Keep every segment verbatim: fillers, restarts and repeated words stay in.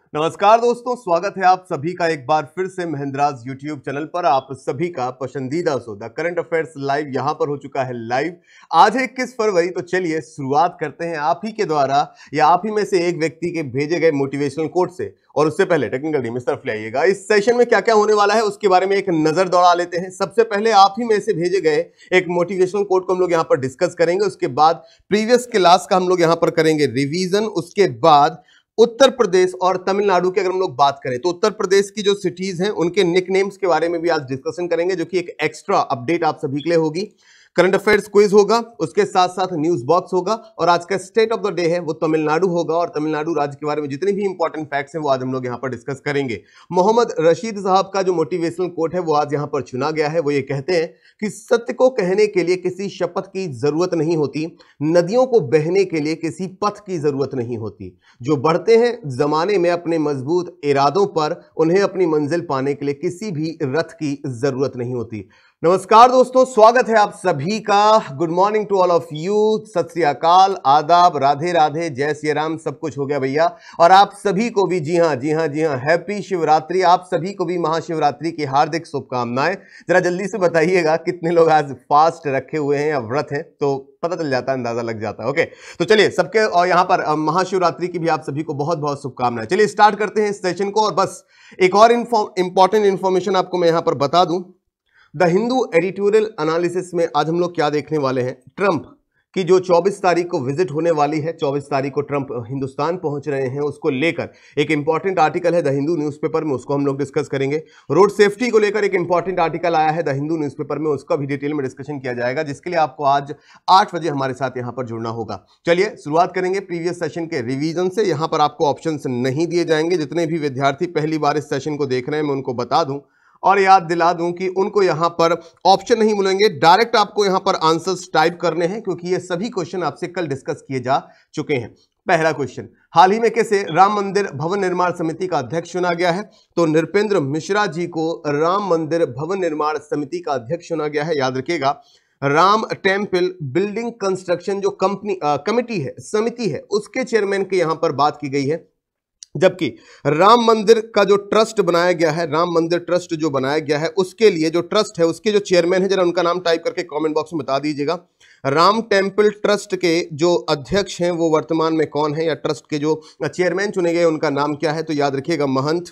नमस्कार दोस्तों, स्वागत है आप सभी का एक बार फिर से महेंद्राज यूट्यूब चैनल पर। आप सभी का पसंदीदा show the current affairs live यहां पर हो चुका है लाइव। आज है इक्कीस फरवरी, तो चलिए शुरुआत करते हैं आप ही के द्वारा या आप ही में से एक व्यक्ति के भेजे गए मोटिवेशनल कोट से। और उससे पहले टेक्निकल टीम इस तरफ ले आइएगा। इस सेशन में क्या क्या होने वाला है उसके बारे में एक नजर दौड़ा लेते हैं। सबसे पहले आप ही में से भेजे गए एक मोटिवेशनल कोट को हम लोग यहां पर डिस्कस करेंगे। उसके बाद प्रीवियस क्लास का हम लोग यहां पर करेंगे रिवीजन। उसके बाद उत्तर प्रदेश और तमिलनाडु की अगर हम लोग बात करें तो उत्तर प्रदेश की जो सिटीज हैं उनके निकनेम्स के बारे में भी आज डिस्कशन करेंगे, जो कि एक एक्स्ट्रा अपडेट आप सभी के लिए होगी। करंट अफेयर्स क्विज होगा, उसके साथ साथ न्यूज बॉक्स होगा और आज का स्टेट ऑफ द डे है वो तमिलनाडु होगा। और तमिलनाडु राज्य के बारे में जितने भी इंपॉर्टेंट फैक्ट्स हैं वो आज हम लोग यहाँ पर डिस्कस करेंगे। मोहम्मद रशीद साहब का जो मोटिवेशनल कोट है वो आज यहाँ पर चुना गया है। वो ये कहते हैं कि सत्य को कहने के लिए किसी शपथ की जरूरत नहीं होती, नदियों को बहने के लिए किसी पथ की जरूरत नहीं होती, जो बढ़ते हैं जमाने में अपने मजबूत इरादों पर, उन्हें अपनी मंजिल पाने के लिए किसी भी रथ की जरूरत नहीं होती। नमस्कार दोस्तों, स्वागत है आप सभी का। Good morning to all of you. Sat Sri अकाल, आदाब, राधे राधे, जय श्री राम, सब कुछ हो गया भैया। और आप सभी को भी जी हाँ जी हाँ जी हाँ हैप्पी शिवरात्रि। आप सभी को भी महाशिवरात्रि की हार्दिक शुभकामनाएं। जरा जल्दी से बताइएगा कितने लोग आज फास्ट रखे हुए हैं या व्रत हैं, तो पता चल जाता है, अंदाजा लग जाता है। ओके, तो चलिए सबके और यहाँ पर महाशिवरात्रि की भी आप सभी को बहुत बहुत शुभकामनाएं। चलिए स्टार्ट करते हैं इस सेशन को। और बस एक और इंपॉर्टेंट इंफॉर्मेशन आपको मैं यहाँ पर बता दूं। द हिंदू एडिटोरियल एनालिसिस में आज हम लोग क्या देखने वाले हैं, ट्रंप की जो चौबीस तारीख को विजिट होने वाली है, चौबीस तारीख को ट्रंप हिंदुस्तान पहुंच रहे हैं, उसको लेकर एक इंपॉर्टेंट आर्टिकल है द हिंदू न्यूज़पेपर में, उसको हम लोग डिस्कस करेंगे। रोड सेफ्टी को लेकर एक इंपॉर्टेंट आर्टिकल आया है द हिंदू न्यूज़पेपर में, उसका भी डिटेल में डिस्कशन किया जाएगा, जिसके लिए आपको आज आठ बजे हमारे साथ यहां पर जुड़ना होगा। चलिए शुरुआत करेंगे प्रीवियस सेशन के रिवीजन से। यहां पर आपको ऑप्शन नहीं दिए जाएंगे। जितने भी विद्यार्थी पहली बार इस सेशन को देख रहे हैं मैं उनको बता दूं और याद दिला दूं कि उनको यहां पर ऑप्शन नहीं मिलेंगे, डायरेक्ट आपको यहां पर आंसर्स टाइप करने हैं, क्योंकि ये सभी क्वेश्चन आपसे कल डिस्कस किए जा चुके हैं। पहला क्वेश्चन, हाल ही में कैसे राम मंदिर भवन निर्माण समिति का अध्यक्ष चुना गया है? तो नृपेंद्र मिश्रा जी को राम मंदिर भवन निर्माण समिति का अध्यक्ष चुना गया है। याद रखिएगा, राम टेम्पल बिल्डिंग कंस्ट्रक्शन जो कंपनी कमिटी है, समिति है, उसके चेयरमैन की यहां पर बात की गई है। जबकि राम मंदिर का जो ट्रस्ट बनाया गया है, राम मंदिर ट्रस्ट जो बनाया गया है, उसके लिए जो ट्रस्ट है उसके जो चेयरमैन है, जरा उनका नाम टाइप करके कमेंट बॉक्स में बता दीजिएगा। राम टेम्पल ट्रस्ट के जो अध्यक्ष हैं वो वर्तमान में कौन है, या ट्रस्ट के जो चेयरमैन चुने गए उनका नाम क्या है? तो याद रखिएगा, महंत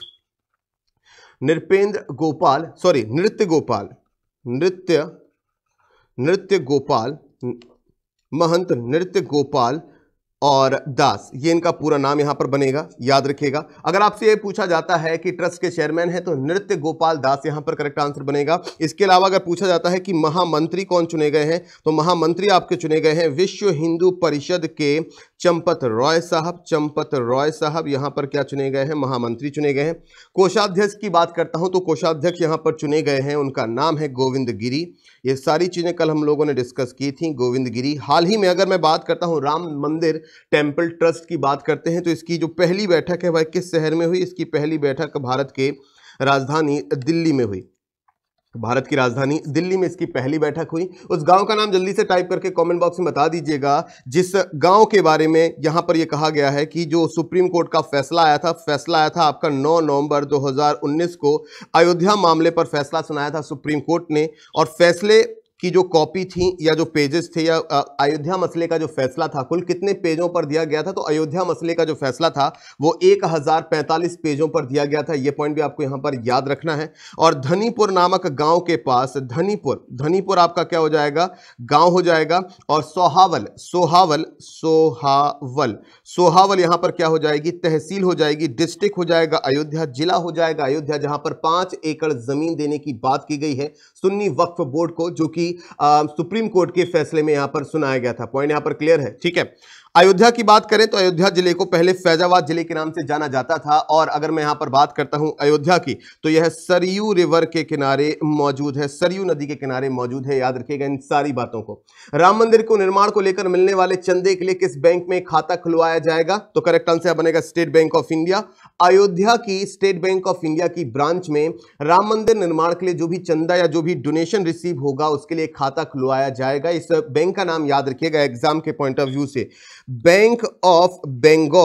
नृपेंद्र गोपाल, सॉरी नृत्य गोपाल, नृत्य नृत्य गोपाल, महंत नृत्य गोपाल और दास, ये इनका पूरा नाम यहां पर बनेगा। याद रखिएगा, अगर आपसे ये पूछा जाता है कि ट्रस्ट के चेयरमैन है तो नृत्य गोपाल दास यहां पर करेक्ट आंसर बनेगा। इसके अलावा अगर पूछा जाता है कि महामंत्री कौन चुने गए हैं, तो महामंत्री आपके चुने गए हैं विश्व हिंदू परिषद के चंपत रॉय साहब। चंपत रॉय साहब यहां पर क्या चुने गए हैं? महामंत्री चुने गए हैं। कोषाध्यक्ष की बात करता हूं तो कोषाध्यक्ष यहां पर चुने गए हैं, उनका नाम है गोविंद गिरी। ये सारी चीजें कल हम लोगों ने डिस्कस की थी, गोविंद गिरी। हाल ही में अगर मैं बात करता हूं राम मंदिर टेम्पल ट्रस्ट की बात करते हैं तो इसकी जो पहली बैठक है वह किस शहर में हुई? इसकी पहली बैठक भारत के राजधानी दिल्ली में हुई। भारत की राजधानी दिल्ली में इसकी पहली बैठक हुई। उस गांव का नाम जल्दी से टाइप करके कमेंट बॉक्स में बता दीजिएगा जिस गांव के बारे में यहां पर यह कहा गया है कि जो सुप्रीम कोर्ट का फैसला आया था, फैसला आया था आपका नौ नवंबर दो हज़ार उन्नीस को, अयोध्या मामले पर फैसला सुनाया था सुप्रीम कोर्ट ने। और फैसले की जो कॉपी थी या जो पेजेस थे, या अयोध्या मसले का जो फैसला था कुल कितने पेजों पर दिया गया था? तो अयोध्या मसले का जो फैसला था वो एक हजार पैंतालीस पेजों पर दिया गया था। ये पॉइंट भी आपको यहां पर याद रखना है। और धनीपुर नामक गांव के पास, धनीपुर धनीपुर आपका क्या हो जाएगा? गांव हो जाएगा। और सोहावल सोहावल सोहावल सोहावल यहां पर क्या हो जाएगी? तहसील हो जाएगी। डिस्ट्रिक्ट हो जाएगा अयोध्या, जिला हो जाएगा अयोध्या, जहां पर पांच एकड़ जमीन देने की बात की गई है सुन्नी वक्फ बोर्ड को, जो कि सुप्रीम कोर्ट के फैसले में यहां पर सुनाया गया था। पॉइंट यहां पर क्लियर है, ठीक है। अयोध्या की बात करें तो अयोध्या जिले को पहले फैजाबाद जिले के नाम से जाना जाता था। और अगर मैं यहां पर बात करता हूं अयोध्या की, तो यह सरयू रिवर के किनारे मौजूद है, सरयू नदी के किनारे मौजूद है। याद रखिएगा इन सारी बातों को। राम मंदिर को निर्माण को लेकर मिलने वाले चंदे के लिए किस बैंक में खाता खुलवाया जाएगा? तो करेक्ट आंसर बनेगा State Bank of India. Ayodhya की स्टेट बैंक ऑफ इंडिया की ब्रांच में राम मंदिर निर्माण के लिए जो भी चंदा या जो भी डोनेशन रिसीव होगा उसके लिए खाता खुलवाया जाएगा। इस बैंक का नाम याद रखिएगा एग्जाम के पॉइंट ऑफ व्यू से, Bank of Bengal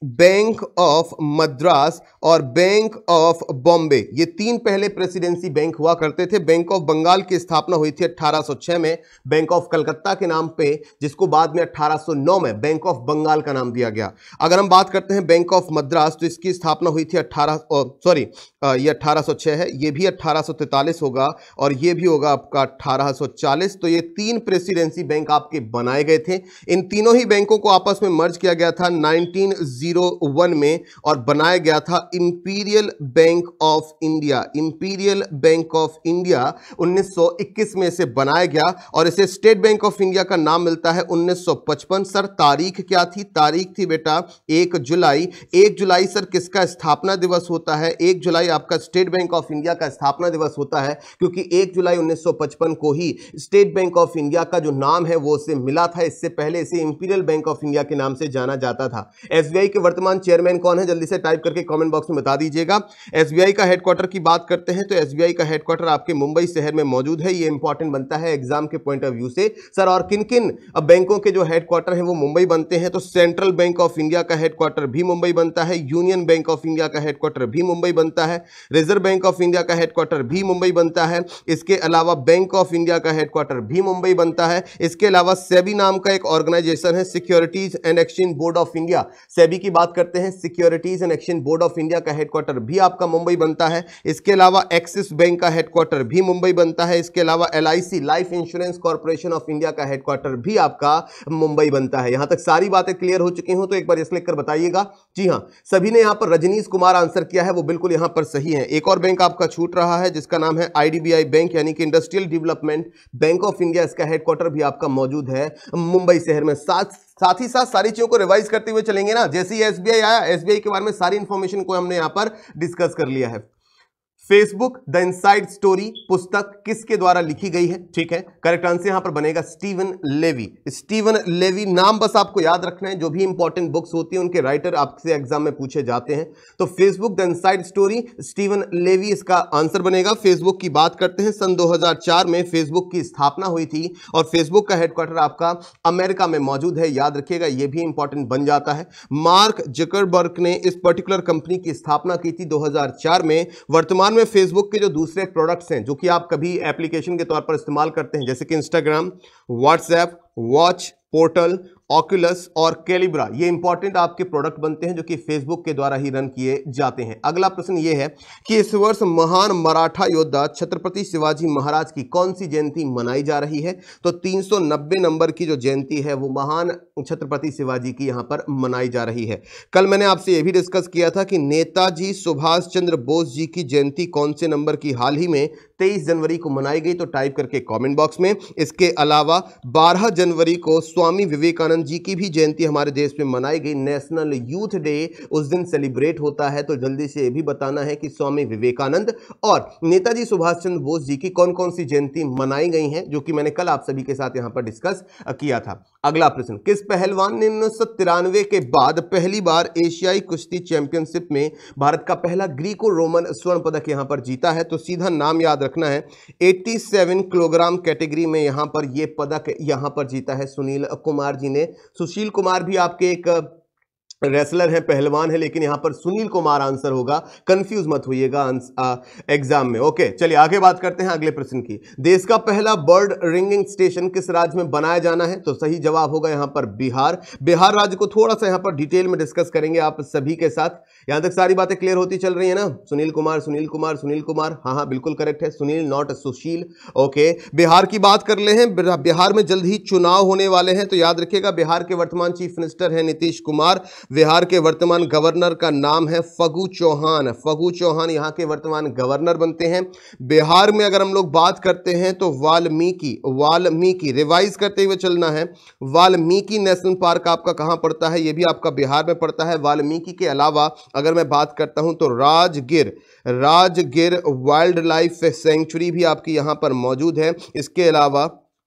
Bank of Madras और बैंक ऑफ बॉम्बे, ये तीन पहले प्रेसिडेंसी बैंक हुआ करते थे। बैंक ऑफ बंगाल की स्थापना हुई थी अठारह सौ छह में बैंक ऑफ कलकत्ता के नाम पे, जिसको बाद में अठारह सौ नौ में बैंक ऑफ बंगाल का नाम दिया गया। अगर हम बात करते हैं बैंक ऑफ मद्रास, तो इसकी स्थापना हुई थी अठारह सॉरी ये अठारह सौ छह है, ये भी अठारह सौ तैंतालीस होगा और ये भी होगा आपका अठारह सौ चालीस। तो ये तीन प्रेसिडेंसी बैंक आपके बनाए गए थे। इन तीनों ही बैंकों को आपस में मर्ज किया गया था नाइनटीन ओ वन में और बनाया गया था Imperial Bank of India. Imperial Bank of India उन्नीस सौ इक्कीस में इसे बनाया गया और इसे स्टेट बैंक ऑफ इंडिया का नाम मिलता है उन्नीस सौ पचपन। सर तारीख क्या थी? तारीख थी बेटा एक जुलाई। एक जुलाई सर किसका स्थापना दिवस होता है? एक जुलाई आपका स्टेट बैंक ऑफ इंडिया का स्थापना दिवस होता है, क्योंकि एक जुलाई उन्नीस सौ पचपन को ही स्टेट बैंक ऑफ इंडिया का जो नाम है वो उसे मिला था। इससे पहले इसे इंपीरियल बैंक ऑफ इंडिया के नाम से जाना जाता था। एसबीआई के वर्तमान चेयरमैन कौन है? जल्दी से टाइप करके कमेंट बॉक्स में बता दीजिएगा। एसबीआई का हेडक्वार्टर की बात करते हैं तो एसबीआई का हेडक्वार्टर आपके मुंबई शहर में मौजूद है। ये इंपॉर्टेंट बनता है एग्जाम के पॉइंट ऑफ व्यू से। सर और किन किन बैंकों के जो हेडक्वार्टर हैं वो मुंबई बनते हैं? तो सेंट्रल बैंक ऑफ इंडिया का हेडक्वार्टर भी मुंबई बनता है, यूनियन बैंक ऑफ इंडिया का हेडक्वार्टर भी मुंबई बनता है, रिजर्व बैंक ऑफ इंडिया का हेडक्वार्टर भी मुंबई बनता है। इसके अलावा बैंक ऑफ इंडिया का हेडक्वार्टर भी मुंबई बनता है। इसके अलावा सेबी नाम का एक ऑर्गेनाइजेशन है, Securities and Exchange Board of India. SEBI की बात करते हैं, Securities and Exchange Board of India का हेडक्वार्टर भी आपका मुंबई बनता है। इसके अलावा एक्सिस बैंक का हेडक्वार्टर भी मुंबई बनता है। इसके अलावा LIC life insurance corporation of India का हेडक्वार्टर भी आपका मुंबई बनता है। यहां तक सारी बातें क्लियर हो चुकी हो तो एक बार इस लिख कर बताइएगा। जी हां, सभी ने यहां पर रजनीश कुमार आंसर किया है, वो बिल्कुल यहां पर सही है। एक और बैंक आपका छूट रहा है जिसका नाम है आईडीबीआई बैंक, यानी कि Industrial Development Bank of India. इसका हेडक्वार्टर भी आपका मौजूद है मुंबई शहर में। साथ साथ ही साथ सारी चीजों को रिवाइज करते हुए चलेंगे ना। जैसे ही एसबीआई आया, एसबीआई के बारे में सारी इंफॉर्मेशन को हमने यहां पर डिस्कस कर लिया है। फेसबुक द इनसाइड स्टोरी पुस्तक किसके द्वारा लिखी गई है? ठीक है, करेक्ट आंसर यहां पर बनेगा स्टीवन लेवी। स्टीवन लेवी नाम बस आपको याद रखना है। जो भी इंपॉर्टेंट बुक्स होती हैं उनके राइटर आपसे एग्जाम में पूछे जाते हैं। तो Facebook the inside story, Steven Levy इसका आंसर बनेगा। फेसबुक की बात करते हैं, सन दो हज़ार चार में फेसबुक की स्थापना हुई थी और फेसबुक का हेडक्वार्टर आपका अमेरिका में मौजूद है, याद रखिएगा, यह भी इंपॉर्टेंट बन जाता है। मार्क जकरबर्ग ने इस पर्टिकुलर कंपनी की स्थापना की थी दो हज़ार चार में। वर्तमान में फेसबुक के जो दूसरे प्रोडक्ट्स हैं जो कि आप कभी एप्लीकेशन के तौर पर इस्तेमाल करते हैं, जैसे कि Instagram, WhatsApp, watch, portal, Oculus और कैलिब्रा, ये इंपॉर्टेंट आपके प्रोडक्ट बनते हैं जो कि फेसबुक के द्वारा ही रन किए जाते हैं। अगला प्रश्न ये है कि इस वर्ष महान मराठा योद्धा छत्रपति शिवाजी महाराज की कौन सी जयंती मनाई जा रही है? तो तीन सौ नब्बे नंबर की जो जयंती है वो महान छत्रपति शिवाजी की यहां पर मनाई जा रही है। कल मैंने आपसे यह भी डिस्कस किया था कि नेताजी सुभाष चंद्र बोस जी की जयंती कौन से नंबर की हाल ही में तेईस जनवरी को मनाई गई, तो टाइप करके कमेंट बॉक्स में। इसके अलावा बारह जनवरी को स्वामी विवेकानंद जी की भी जयंती हमारे देश में मनाई गई। नेशनल यूथ डे उस दिन सेलिब्रेट होता है, तो जल्दी से यह भी बताना है कि स्वामी विवेकानंद और नेताजी सुभाष चंद्र बोस जी की कौन कौन सी जयंती मनाई गई हैं, जो कि मैंने कल आप सभी के साथ यहां पर डिस्कस किया था। अगला प्रश्न, किस पहलवान ने उन्नीस सौ तिरानवे के बाद पहली बार एशियाई कुश्ती चैंपियनशिप में भारत का पहला ग्रीको रोमन स्वर्ण पदक यहां पर जीता है? तो सीधा नाम याद रखना है, सत्तासी किलोग्राम कैटेगरी में यहां पर यह पदक यहां पर जीता है सुनील कुमार जी ने। सुशील कुमार भी आपके एक रेसलर है, पहलवान है, लेकिन यहां पर सुनील कुमार आंसर होगा, कंफ्यूज मत होइएगा एग्जाम में। ओके, चलिए आगे बात करते हैं अगले प्रश्न की। देश का पहला बर्ड रिंगिंग स्टेशन किस राज्य में बनाया जाना है? तो सही जवाब होगा यहां पर बिहार। बिहार राज्य को थोड़ा सा यहां पर डिटेल में डिस्कस करेंगे आप सभी के साथ। यहां तक सारी बातें क्लियर होती चल रही है ना? सुनील कुमार सुनील कुमार सुनील कुमार, हाँ हाँ बिल्कुल करेक्ट है, सुनील नॉट सुशील। ओके, बिहार की बात कर ले हैं। बिहार में जल्द ही चुनाव होने वाले हैं, तो याद रखिएगा बिहार के वर्तमान चीफ मिनिस्टर हैं नीतीश कुमार। बिहार के वर्तमान गवर्नर का नाम है फगू चौहान। फगू चौहान यहां के वर्तमान गवर्नर बनते हैं। बिहार में अगर हम लोग बात करते हैं तो वाल्मीकि वाल्मीकि रिवाइज करते हुए चलना है। वाल्मीकि नेशनल पार्क आपका कहां पड़ता है? यह भी आपका बिहार में पड़ता है। वाल्मीकि के अलावा अगर मैं बात करता हूं तो Rajgir Rajgir wild life sanctuary भी आपकी यहां पर मौजूद है। इसके अलावा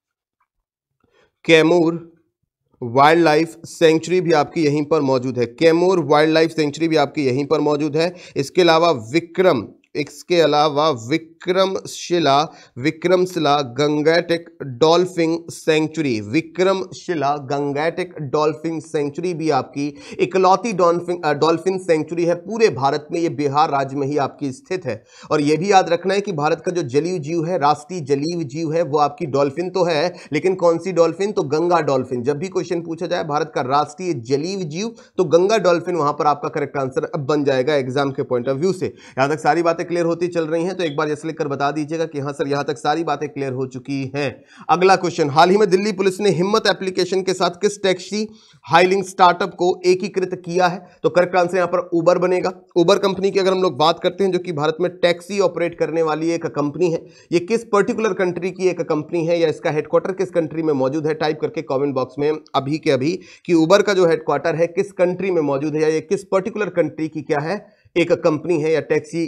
कैमूर वाइल्ड लाइफ सेंचुरी भी आपकी यहीं पर मौजूद है। कैमूर वाइल्ड लाइफ सेंचुरी भी आपकी यहीं पर मौजूद है। इसके अलावा विक्रम इसके अलावा Vikramshila Vikramshila Gangetic dolphin sanctuary, Vikramshila Gangetic dolphin sanctuary भी आपकी इकलौती डॉल्फिन डॉल्फिन सेंचुरी है पूरे भारत में, ये बिहार राज्य में ही आपकी स्थित है। और यह भी याद रखना है कि भारत का जो जलीय जीव है, राष्ट्रीय जलीय जीव है, वो आपकी डॉल्फिन तो है, लेकिन कौन सी डॉल्फिन? तो गंगा डॉल्फिन। जब भी क्वेश्चन पूछा जाए भारत का राष्ट्रीय जलीय जीव, तो गंगा डॉल्फिन वहां पर आपका करेक्ट आंसर अब बन जाएगा एग्जाम के पॉइंट ऑफ व्यू से। यहां तक सारी बातें क्लियर होती चल रही हैं, तो एक बार यस लिखकर बता दीजिएगा कि हां सर यहां तक सारी बातें क्लियर हो चुकी हैं। अगला क्वेश्चन, हाल ही में दिल्ली पुलिस ने हिम्मत एप्लीकेशन के साथ किस टैक्सी हाइलिंग स्टार्टअप को एकीकृत किया है? तो करेक्ट आंसर यहां पर उबर बनेगा। उबर कंपनी की अगर हम लोग बात करते हैं, जो कि भारत में टैक्सी ऑपरेट करने वाली एक कंपनी है, ये किस पर्टिकुलर कंट्री की एक कंपनी है या इसका हेडक्वार्टर किस कंट्री में मौजूद है? टाइप करके कमेंट बॉक्स में अभी के अभी कि उबर का जो हेडक्वार्टर है किस कंट्री में मौजूद है, या ये किस पर्टिकुलर कंट्री की क्या है एक कंपनी है या टैक्सी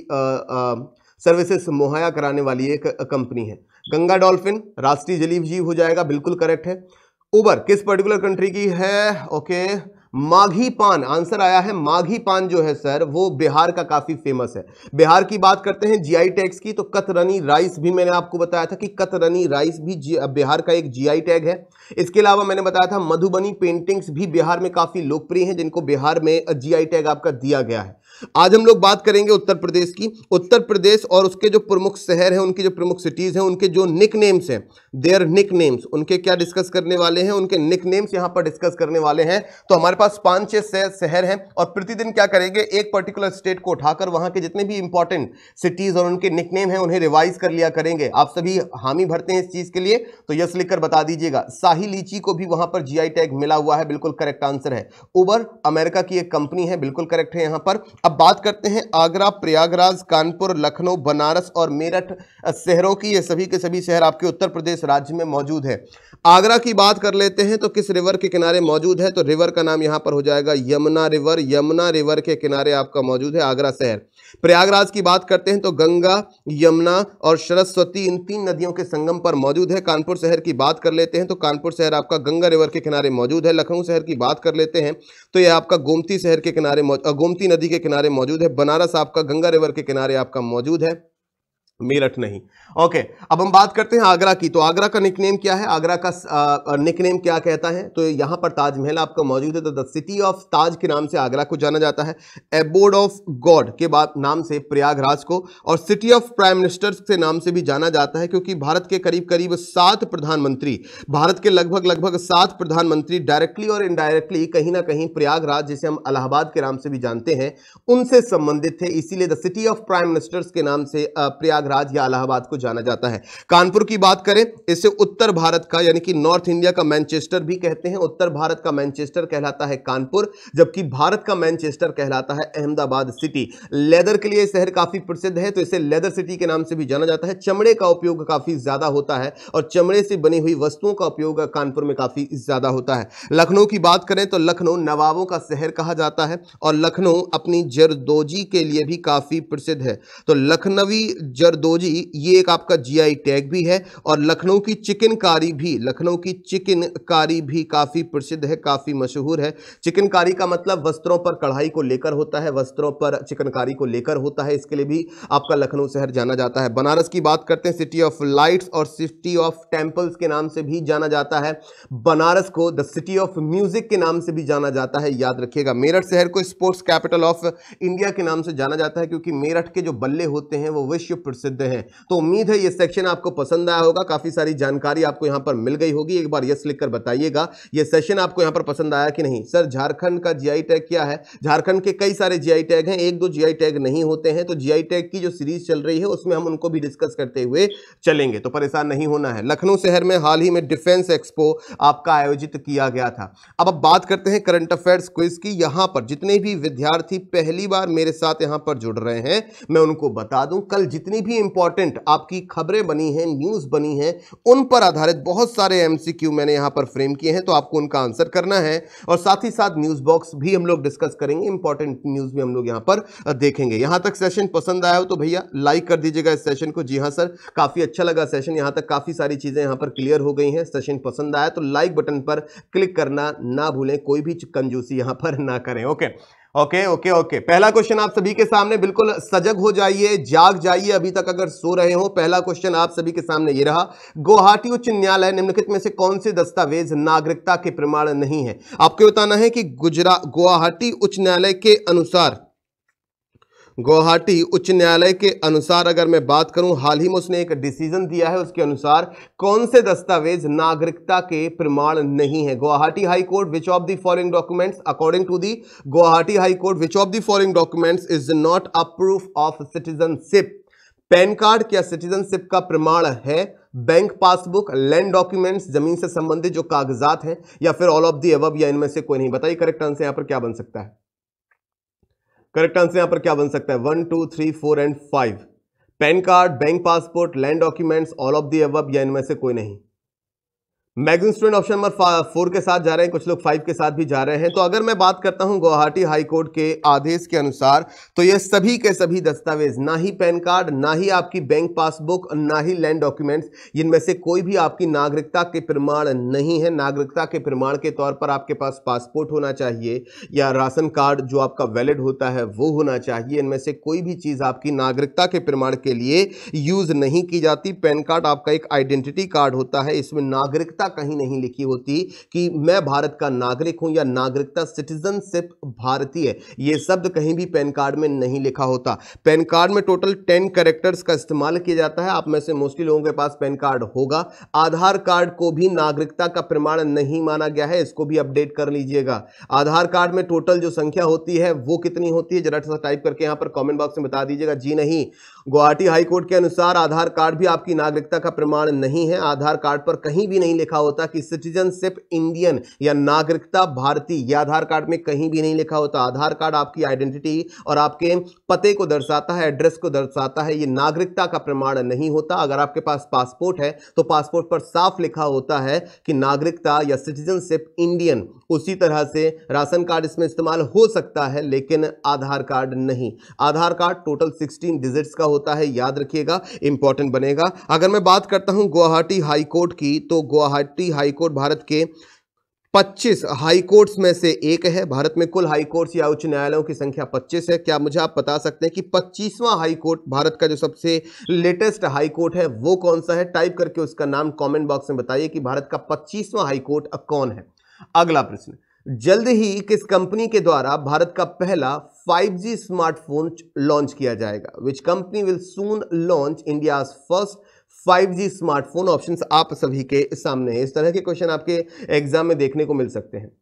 सर्विसेज मुहैया कराने वाली एक कंपनी है। गंगा डॉल्फिन राष्ट्रीय जलीय जीव हो जाएगा, बिल्कुल करेक्ट है। उबर किस पर्टिकुलर कंट्री की है? ओके, माघी पान आंसर आया है। माघी पान जो है सर वो बिहार का काफी फेमस है। बिहार की बात करते हैं जीआई टैग्स की, तो कतरनी राइस भी मैंने आपको बताया था कि कतरनी राइस भी बिहार का एक जीआई टैग है। इसके अलावा मैंने बताया था मधुबनी पेंटिंग्स भी बिहार में काफी लोकप्रिय हैं, जिनको बिहार में जीआई टैग आपका दिया गया है। आज हम लोग बात करेंगे उत्तर प्रदेश की। उत्तर प्रदेश और उसके जो प्रमुख शहर हैं, उनकी जो प्रमुख सिटीज हैं, उनके जो निक नेम्स हैं, देयर निक नेम्स, उनके क्या डिस्कस करने वाले हैं, उनके निक नेम्स यहां पर डिस्कस करने वाले हैं। तो हमारे पास पांच छह शहर हैं और प्रतिदिन क्या करेंगे, एक पर्टिकुलर स्टेट को उठाकर वहां के जितने भी इंपॉर्टेंट सिटीज और उनके निक नेम है उन्हें रिवाइज कर लिया करेंगे। आप सभी हामी भरते हैं इस चीज के लिए, तो यस लिखकर बता दीजिएगा। शाही लीची को भी वहां पर जीआई टैग मिला हुआ है, बिल्कुल करेक्ट आंसर है। उबर अमेरिका की एक कंपनी है, बिल्कुल करेक्ट है यहां पर। अब बात करते हैं आगरा, प्रयागराज, कानपुर, लखनऊ, बनारस और मेरठ शहरों की। ये सभी के सभी शहर आपके उत्तर प्रदेश राज्य में मौजूद है। आगरा की बात कर लेते हैं तो किस रिवर के किनारे मौजूद है? तो रिवर का नाम यहां पर हो जाएगा यमुना रिवर। यमुना रिवर के किनारे आपका मौजूद है आगरा शहर। प्रयागराज की बात करते हैं तो गंगा, यमुना और सरस्वती इन तीन नदियों के संगम पर मौजूद है। कानपुर शहर की बात कर लेते हैं तो कानपुर शहर आपका गंगा रिवर के किनारे मौजूद है। लखनऊ शहर की बात कर लेते हैं तो यह आपका गोमती शहर के किनारे गोमती नदी के किनारे मौजूद है। बनारस आपका गंगा रिवर के किनारे आपका मौजूद है, मेरठ नहीं। ओके, अब हम बात करते हैं आगरा की। तो आगरा का निकनेम क्या है? आगरा का निकनेम क्या कहता है? तो यहां पर ताजमहल आपका मौजूद है, तो द सिटी ऑफ ताज के नाम से आगरा को जाना जाता है। एबोर्ड ऑफ गॉड के बाद नाम से प्रयागराज को, और सिटी ऑफ प्राइम मिनिस्टर्स के नाम से भी जाना जाता है, क्योंकि भारत के करीब करीब सात प्रधानमंत्री, भारत के लगभग लगभग सात प्रधानमंत्री डायरेक्टली और इनडायरेक्टली कहीं ना कहीं प्रयागराज, जिसे हम इलाहाबाद के नाम से भी जानते हैं, उनसे संबंधित थे। इसीलिए the city of prime ministers के नाम से प्रयाग प्रयागराज या इलाहाबाद को जाना जाता है। कानपुर की बात करें, इसे उत्तर भारत का यानी कि नॉर्थ इंडिया का मैनचेस्टर भी कहते हैं। उत्तर भारत का मैनचेस्टर कहलाता है कानपुर, जबकि भारत का मैनचेस्टर कहलाता है अहमदाबाद सिटी। लेदर के लिए शहर काफी प्रसिद्ध है, तो इसे लेदर सिटी के नाम से भी जाना जाता है। चमड़े का उपयोग काफी ज्यादा होता है और चमड़े से बनी हुई वस्तुओं का उपयोग कानपुर में काफी ज्यादा होता है। लखनऊ की बात करें तो लखनऊ नवाबों का शहर कहा जाता है और लखनऊ अपनी जरदोजी के लिए भी काफी प्रसिद्ध है। तो लखनवी जरदोजी ये एक आपका जीआई टैग भी है, और लखनऊ की चिकनकारी भी, लखनऊ की चिकनकारी भी काफी प्रसिद्ध है, काफी मशहूर है। चिकनकारी का मतलब वस्त्रों पर कढ़ाई को लेकर होता है, वस्त्रों पर चिकनकारी को लेकर होता है, इसके लिए भी आपका लखनऊ शहर जाना जाता है। बनारस की बात करते हैं, सिटी ऑफ लाइट्स और सिटी ऑफ टेंपल्स के नाम से भी जाना जाता है। बनारस को द सिटी ऑफ म्यूजिक के नाम से भी जाना जाता है, याद रखिएगा। मेरठ शहर को स्पोर्ट्स कैपिटल ऑफ इंडिया के नाम से जाना जाता है, क्योंकि मेरठ के जो बल्ले होते हैं वो विश्व प्रसिद्ध हैं। तो उम्मीद है ये सेक्शन आपको पसंद आया होगा, काफी सारी जानकारी आपको यहां पर मिल गई होगी। एक बार यस लिखकर बताइएगा ये सेशन आपको यहां पर पसंद आया कि नहीं। सर झारखंड का जीआई टैग क्या है? झारखंड के कई सारे जीआई टैग हैं, एक दो जीआई टैग नहीं होते हैं, तो जीआई टैग की जो सीरीज चल रही है उसमें हम उनको भी डिस्कस करते हुए चलेंगे, तो परेशान नहीं होना है। लखनऊ शहर में हाल ही में डिफेंस एक्सपो आपका आयोजित किया गया था। अब अब बात करते हैं करंट अफेयर्स क्विज की। यहां पर जितने भी विद्यार्थी पहली बार मेरे साथ यहां पर जुड़ रहे हैं, मैं उनको बता दूं, कल जितनी भी इंपॉर्टेंट आपकी खबरें बनी हैं, न्यूज बनी हैं, उन पर आधारित बहुत सारे एमसीक्यू मैंने यहां पर फ्रेम किए हैं, तो आपको उनका आंसर करना है। और साथ ही साथ न्यूज बॉक्स भी हम लोग डिस्कस करेंगे, इंपॉर्टेंट न्यूज भी हम लोग यहां पर देखेंगे। यहां तक सेशन पसंद आया हो तो भैया लाइक कर दीजिएगा इस सेशन को। जी हां सर, काफी अच्छा लगा सेशन, यहां तक काफी सारी चीजें यहां पर क्लियर हो गई हैं। सेशन पसंद आया तो लाइक बटन पर क्लिक करना ना भूलें, कोई भी कंजूसी यहां पर ना करें। ओके ओके ओके ओके पहला क्वेश्चन आप सभी के सामने, बिल्कुल सजग हो जाइए, जाग जाइए अभी तक अगर सो रहे हो। पहला क्वेश्चन आप सभी के सामने ये रहा, गुवाहाटी उच्च न्यायालय निम्नलिखित में से कौन से दस्तावेज नागरिकता के प्रमाण नहीं है? आपको बताना है कि गुजरात गुवाहाटी उच्च न्यायालय के अनुसार गुवाहाटी उच्च न्यायालय के अनुसार अगर मैं बात करूं, हाल ही में उसने एक डिसीजन दिया है, उसके अनुसार कौन से दस्तावेज नागरिकता के प्रमाण नहीं है? Guwahati high court, which of the following documents according to the Guwahati high court, which of the following documents is not a proof of citizenship? PAN card क्या सिटीजनशिप का प्रमाण है? बैंक पासबुक, लैंड डॉक्यूमेंट्स, जमीन से संबंधित जो कागजात हैं, या फिर ऑल ऑफ दी अबव, या इनमें से कोई नहीं? बताइए करेक्ट आंसर यहां पर क्या बन सकता है? करेक्ट आंसर यहां पर क्या बन सकता है? One two three four and five. PAN card, bank passport, land documents, all of the above, या इनमें से कोई नहीं? Maximum student option number four के साथ जा रहे हैं, कुछ लोग फाइव के साथ भी जा रहे हैं। तो अगर मैं बात करता हूं गुवाहाटी हाई कोर्ट के आदेश के अनुसार, तो ये सभी के सभी दस्तावेज, ना ही पैन कार्ड, ना ही आपकी बैंक पासबुक, ना ही लैंड डॉक्यूमेंट्स, इनमें से कोई भी आपकी नागरिकता के प्रमाण नहीं है। नागरिकता के प्रमाण के तौर पर आपके पास पासपोर्ट होना चाहिए या राशन कार्ड जो आपका वैलिड होता है वो होना चाहिए। इनमें से कोई भी चीज आपकी नागरिकता के प्रमाण के लिए यूज नहीं की जाती। पैन कार्ड आपका एक आइडेंटिटी कार्ड होता है, इसमें नागरिकता कहीं नहीं लिखी होती कि मैं भारत का नागरिक हूं या नागरिकता सिटीजनशिप भारतीय, ये शब्द कहीं भी पैन कार्ड में नहीं लिखा होता। पैन कार्ड में टोटल टेन कैरेक्टर्स का इस्तेमाल किया जाता है। आप में से मोस्टली लोगों के पास पैन कार्ड होगा। आधार कार्ड को भी नागरिकता का प्रमाण नहीं माना गया है, इसको भी अपडेट कर लीजिएगा। आधार कार्ड में टोटल जो संख्या होती है वो कितनी होती है, जरा सा टाइप करके यहां पर कमेंट बॉक्स में बता दीजिएगा। जी नहीं, गुवाहाटी हाई कोर्ट के अनुसार आधार कार्ड भी आपकी नागरिकता का प्रमाण नहीं है। आधार कार्ड पर कहीं भी नहीं लिखा होता कि सिटीजनशिप इंडियन या नागरिकता भारतीय, यह आधार कार्ड में कहीं भी नहीं लिखा होता। आधार कार्ड आपकी आइडेंटिटी और आपके पते को दर्शाता है, एड्रेस को दर्शाता है, यह नागरिकता का प्रमाण नहीं होता। अगर आपके पास पासपोर्ट है तो पासपोर्ट पर साफ लिखा होता है कि नागरिकता या सिटीजनशिप इंडियन। उसी तरह से राशन कार्ड इसमें इस्तेमाल हो सकता है लेकिन आधार कार्ड नहीं। Aadhaar card total sixteen digits का होता है, याद रखिएगा, इंपॉर्टेंट बनेगा। अगर मैं बात करता हूं गुवाहाटी हाई कोर्ट की, तो गुवाहाटी हाई कोर्ट भारत के पच्चीस हाई कोर्ट्स में से एक है। भारत में कुल हाई कोर्ट्स या उच्च न्यायालयों की संख्या पच्चीस है। क्या मुझे आप बता सकते हैं कि पच्चीसवां हाई कोर्ट भारत का जो सबसे लेटेस्ट हाई कोर्ट है वो कौन सा है? टाइप करके उसका नाम कमेंट बॉक्स में बताइए कि भारत का पच्चीसवां हाई कोर्ट कौन है। अगला प्रश्न, जल्द ही किस कंपनी के द्वारा भारत का पहला फाइव जी स्मार्टफोन लॉन्च किया जाएगा? Which company will soon launch India's first five G smartphone? Options आप सभी के सामने है। इस तरह के क्वेश्चन आपके एग्जाम में देखने को मिल सकते हैं।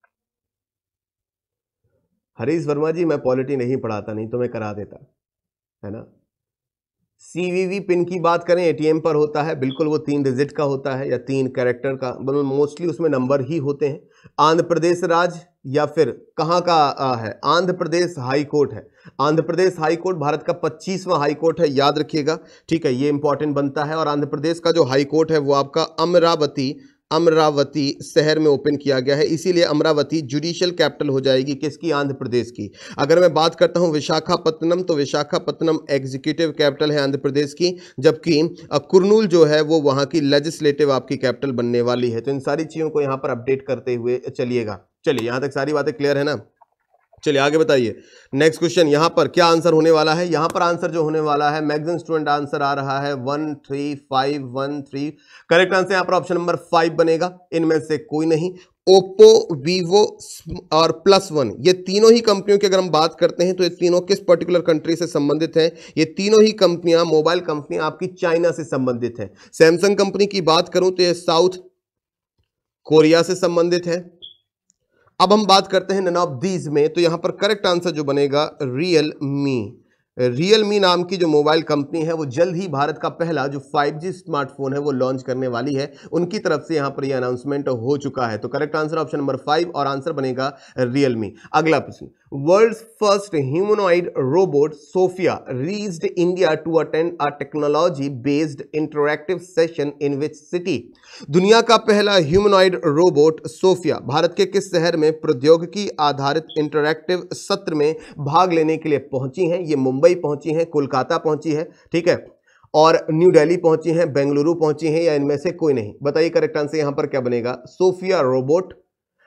हरीश वर्मा जी, मैं पॉलिटी नहीं पढ़ाता, नहीं तो मैं करा देता, है ना। सीवीवी पिन की बात करें, एटीएम पर होता है, बिल्कुल वो तीन डिजिट का होता है या तीन कैरेक्टर का, मोस्टली उसमें नंबर ही होते हैं। आंध्र प्रदेश राज्य या फिर कहाँ का आ, है? आंध्र प्रदेश हाई कोर्ट है। आंध्र प्रदेश हाई कोर्ट भारत का पच्चीसवां हाई कोर्ट है, याद रखिएगा, ठीक है, ये इंपॉर्टेंट बनता है। और आंध्र प्रदेश का जो हाई कोर्ट है वो आपका अमरावती अमरावती शहर में ओपन किया गया है, इसीलिए अमरावती जुडिशियल कैपिटल हो जाएगी किसकी? आंध्र प्रदेश की। अगर मैं बात करता हूं विशाखापत्तनम, तो विशाखापत्तनम एग्जीक्यूटिव कैपिटल है आंध्र प्रदेश की, जबकि कुर्नूल जो है वो वहां की लेजिस्लेटिव आपकी कैपिटल बनने वाली है। तो इन सारी चीजों को यहां पर अपडेट करते हुए चलिएगा। चलिए, यहां तक सारी बातें क्लियर है ना? चलिए आगे बताइए। नेक्स्ट क्वेश्चन, यहां पर क्या आंसर होने वाला है? यहां पर आंसर जो होने वाला है, मैक्सिमम स्टूडेंट आंसर आ रहा है one three five one three. Correct answer यहां पर ऑप्शन नंबर फाइव बनेगा, इनमें से कोई नहीं। ओप्पो, वीवो और प्लस वन, ये तीनों ही कंपनियों की अगर हम बात करते हैं तो ये तीनों किस पर्टिकुलर कंट्री से संबंधित है? ये तीनों ही कंपनियां, मोबाइल कंपनियां आपकी चाइना से संबंधित है। सैमसंग कंपनी की बात करूं तो ये साउथ कोरिया से संबंधित है। अब हम बात करते हैं नन ऑफ दीज में, तो यहां पर करेक्ट आंसर जो बनेगा रियल मी। रियलमी नाम की जो मोबाइल कंपनी है वो जल्द ही भारत का पहला जो फाइव जी स्मार्टफोन है वो लॉन्च करने वाली है। उनकी तरफ से यहां पर यह अनाउंसमेंट हो चुका है। तो correct answer option number five और आंसर बनेगा रियलमी। अगला प्रश्न, world's first humanoid robot Sophia reached India to attend a technology based interactive session in which city? दुनिया का पहला ह्यूमनॉइड रोबोट सोफिया भारत के किस शहर में प्रौद्योगिकी आधारित इंटरैक्टिव सत्र में भाग लेने के लिए पहुंची हैं? ये मुंबई पहुंची हैं, कोलकाता पहुंची है, ठीक है, और न्यू दिल्ली पहुंची हैं, बेंगलुरु पहुंची हैं, या इनमें से कोई नहीं? बताइए करेक्ट आंसर यहां पर क्या बनेगा? सोफिया रोबोट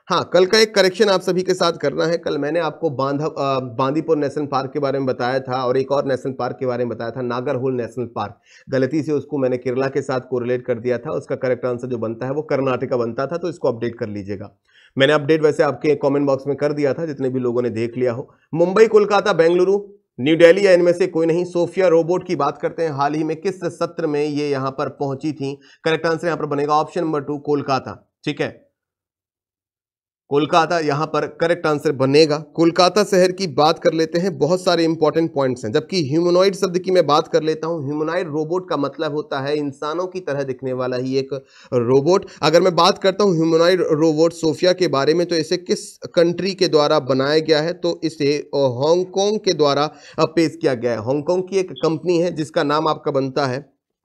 हाँ, कल का एक करेक्शन आप सभी के साथ करना है। कल मैंने आपको बांधा बांदीपुर नेशनल पार्क के बारे में बताया था और एक और नेशनल पार्क के बारे में बताया था, नागरहोल नेशनल पार्क। गलती से उसको मैंने केरला के साथ कोरिलेट कर दिया था। उसका करेक्ट आंसर जो बनता है वो कर्नाटका बनता था, तो इसको अपडेट कर लीजिएगा। मैंने अपडेट वैसे आपके कमेंट बॉक्स में कर दिया था, जितने भी लोगों ने देख लिया हो। मुंबई, कोलकाता, बेंगलुरु, न्यू दिल्ली या इनमें से कोई नहीं। सोफिया रोबोट की बात करते हैं, हाल ही में किस सत्र में ये यहां पर पहुंची थी? करेक्ट आंसर यहां पर बनेगा ऑप्शन नंबर टू, कोलकाता। ठीक है, कोलकाता यहां पर करेक्ट आंसर बनेगा। कोलकाता शहर की बात कर लेते हैं, बहुत सारे इंपॉर्टेंट पॉइंट्स हैं। जबकि ह्यूमनॉइड शब्द की मैं बात कर लेता हूं। ह्यूमनॉइड रोबोट का मतलब होता है इंसानों की तरह दिखने वाला ही एक रोबोट। अगर मैं बात करता हूं ह्यूमनॉइड रोबोट सोफिया के बारे में, तो इसे किस कंट्री के द्वारा बनाया गया है? तो इसे हांगकांग के द्वारा पेश किया गया है। हांगकांग की एक कंपनी है जिसका नाम आपका बनता है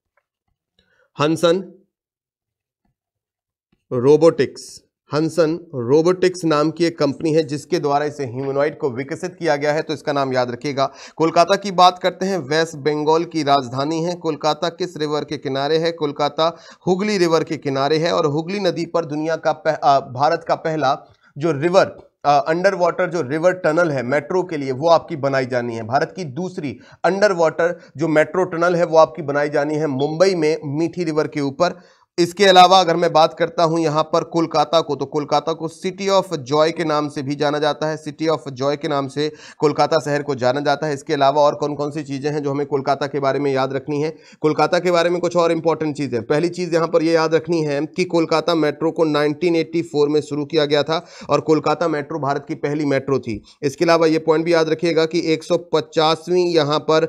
हंसन रोबोटिक्स। हंसन रोबोटिक्स नाम की एक कंपनी है जिसके द्वारा इसे ह्यूमनॉइड को विकसित किया गया है, तो इसका नाम याद रखिएगा। कोलकाता की बात करते हैं, वेस्ट बंगाल की राजधानी है। कोलकाता किस रिवर के किनारे है? कोलकाता हुगली रिवर के किनारे है और हुगली नदी पर दुनिया का पह, आ, भारत का पहला जो रिवर अंडर वाटर जो रिवर टनल है मेट्रो के लिए, वो आपकी बनाई जानी है। भारत की दूसरी अंडर वाटर जो मेट्रो टनल है वो आपकी बनाई जानी है मुंबई में, मीठी रिवर के ऊपर। इसके अलावा अगर मैं बात करता हूं यहां पर कोलकाता को, तो कोलकाता को सिटी ऑफ जॉय के नाम से भी जाना जाता है। सिटी ऑफ जॉय के नाम से कोलकाता शहर को जाना जाता है। इसके अलावा और कौन कौन सी चीजें हैं जो हमें कोलकाता के बारे में याद रखनी है? कोलकाता के बारे में कुछ और इंपॉर्टेंट चीजें। पहली चीज यहां पर यह याद रखनी है कि कोलकाता मेट्रो को नाइनटीन एटी फोर में शुरू किया गया था और कोलकाता मेट्रो भारत की पहली मेट्रो थी। इसके अलावा यह पॉइंट भी याद रखिएगा कि एक सौ पचासवीं यहां पर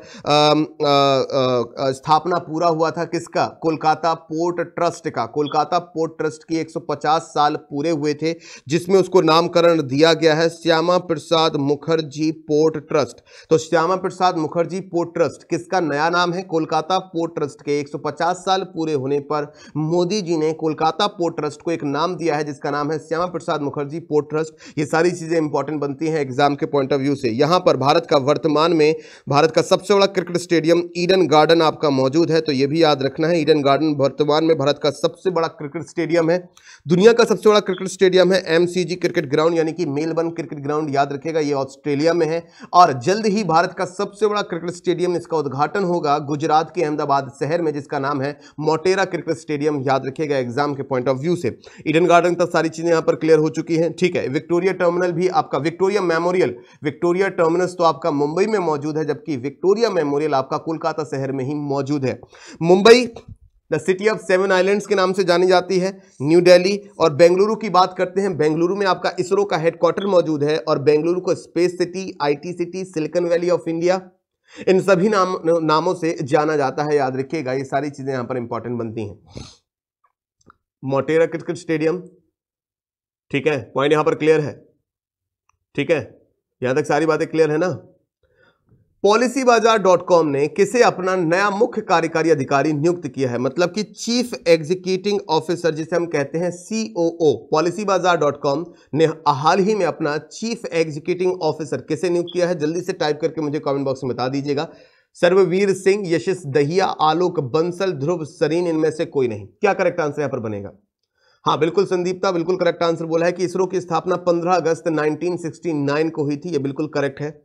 स्थापना पूरा हुआ था किसका? कोलकाता पोर्ट ट्रस्ट का। कोलकाता पोर्ट ट्रस्ट की एक सौ पचास साल पूरे हुए थे, जिसमें उसको नामकरण दिया गया है श्यामा प्रसाद मुखर्जी पोर्ट ट्रस्ट। तो श्यामा प्रसाद मुखर्जी पोर्ट ट्रस्ट किसका नया नाम है? कोलकाता पोर्ट ट्रस्ट के एक सौ पचास साल पूरे होने पर मोदी जी ने कोलकाता पोर्ट ट्रस्ट को एक नाम दिया है जिसका नाम है श्यामा प्रसाद मुखर्जी पोर्ट ट्रस्ट। ये सारी चीजें इंपॉर्टेंट बनती हैं एग्जाम के पॉइंट ऑफ व्यू से। यहां पर भारत का वर्तमान में भारत का सबसे बड़ा क्रिकेट स्टेडियम ईडन गार्डन आपका मौजूद है, तो यह भी याद रखना है। ईडन गार्डन वर्तमान में भारत का सबसे बड़ा क्रिकेट स्टेडियम है। दुनिया का सबसे बड़ा क्रिकेट स्टेडियम है एमसीजी क्रिकेट ग्राउंड, यानी कि मेलबर्न क्रिकेट ग्राउंड, याद रखिएगा ये ऑस्ट्रेलिया में है। और जल्द ही भारत का सबसे बड़ा क्रिकेट स्टेडियम, इसका उद्घाटन होगा गुजरात के अहमदाबाद शहर में, जिसका नाम है मोटेरा क्रिकेट स्टेडियम, याद रखिएगा एग्जाम के पॉइंट ऑफ व्यू से। ईडन गार्डन तक सारी चीजें यहां पर क्लियर हो चुकी हैं। ठीक है, विक्टोरिया टर्मिनल भी आपका, विक्टोरिया मेमोरियल, विक्टोरिया टर्मिनस तो आपका मुंबई में मौजूद है, जबकि विक्टोरिया मेमोरियल आपका कोलकाता शहर में ही मौजूद है। Mumbai the city of seven islands के नाम से जानी जाती है। न्यू दिल्ली और बेंगलुरु की बात करते हैं, बेंगलुरु में आपका इसरो का हेडक्वार्टर मौजूद है और बेंगलुरु को space city, IT city, Silicon Valley of India, इन सभी नाम नामों से जाना जाता है, याद रखिएगा। ये सारी चीजें यहां पर इंपॉर्टेंट बनती हैं। मोटेरा क्रिकेट स्टेडियम, ठीक है, पॉइंट यहां पर क्लियर है। ठीक है, यहां तक सारी बातें क्लियर है ना? पॉलिसी बाजार डॉट कॉम ने किसे अपना नया मुख्य कार्यकारी अधिकारी नियुक्त किया है? मतलब कि चीफ एग्जीक्यूटिव ऑफिसर, जिसे हम कहते हैं COO. Policy Bazaar dot com ने हाल ही में अपना चीफ एग्जीक्यूटिव ऑफिसर किसे नियुक्त किया है? जल्दी से टाइप करके मुझे कमेंट बॉक्स में बता दीजिएगा। सर्ववीर सिंह, यशिस दहिया, आलोक बंसल, ध्रुव सरीन, इनमें से कोई नहीं। क्या करेक्ट आंसर यहां पर बनेगा? हाँ बिल्कुल, संदीप्ता बिल्कुल करेक्ट आंसर बोला है कि इसरो की स्थापना पंद्रह अगस्त नाइनटीन सिक्सटी नाइन को हुई थी। ये बिल्कुल करेक्ट है।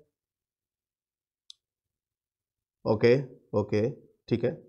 ओके ओके ठीक है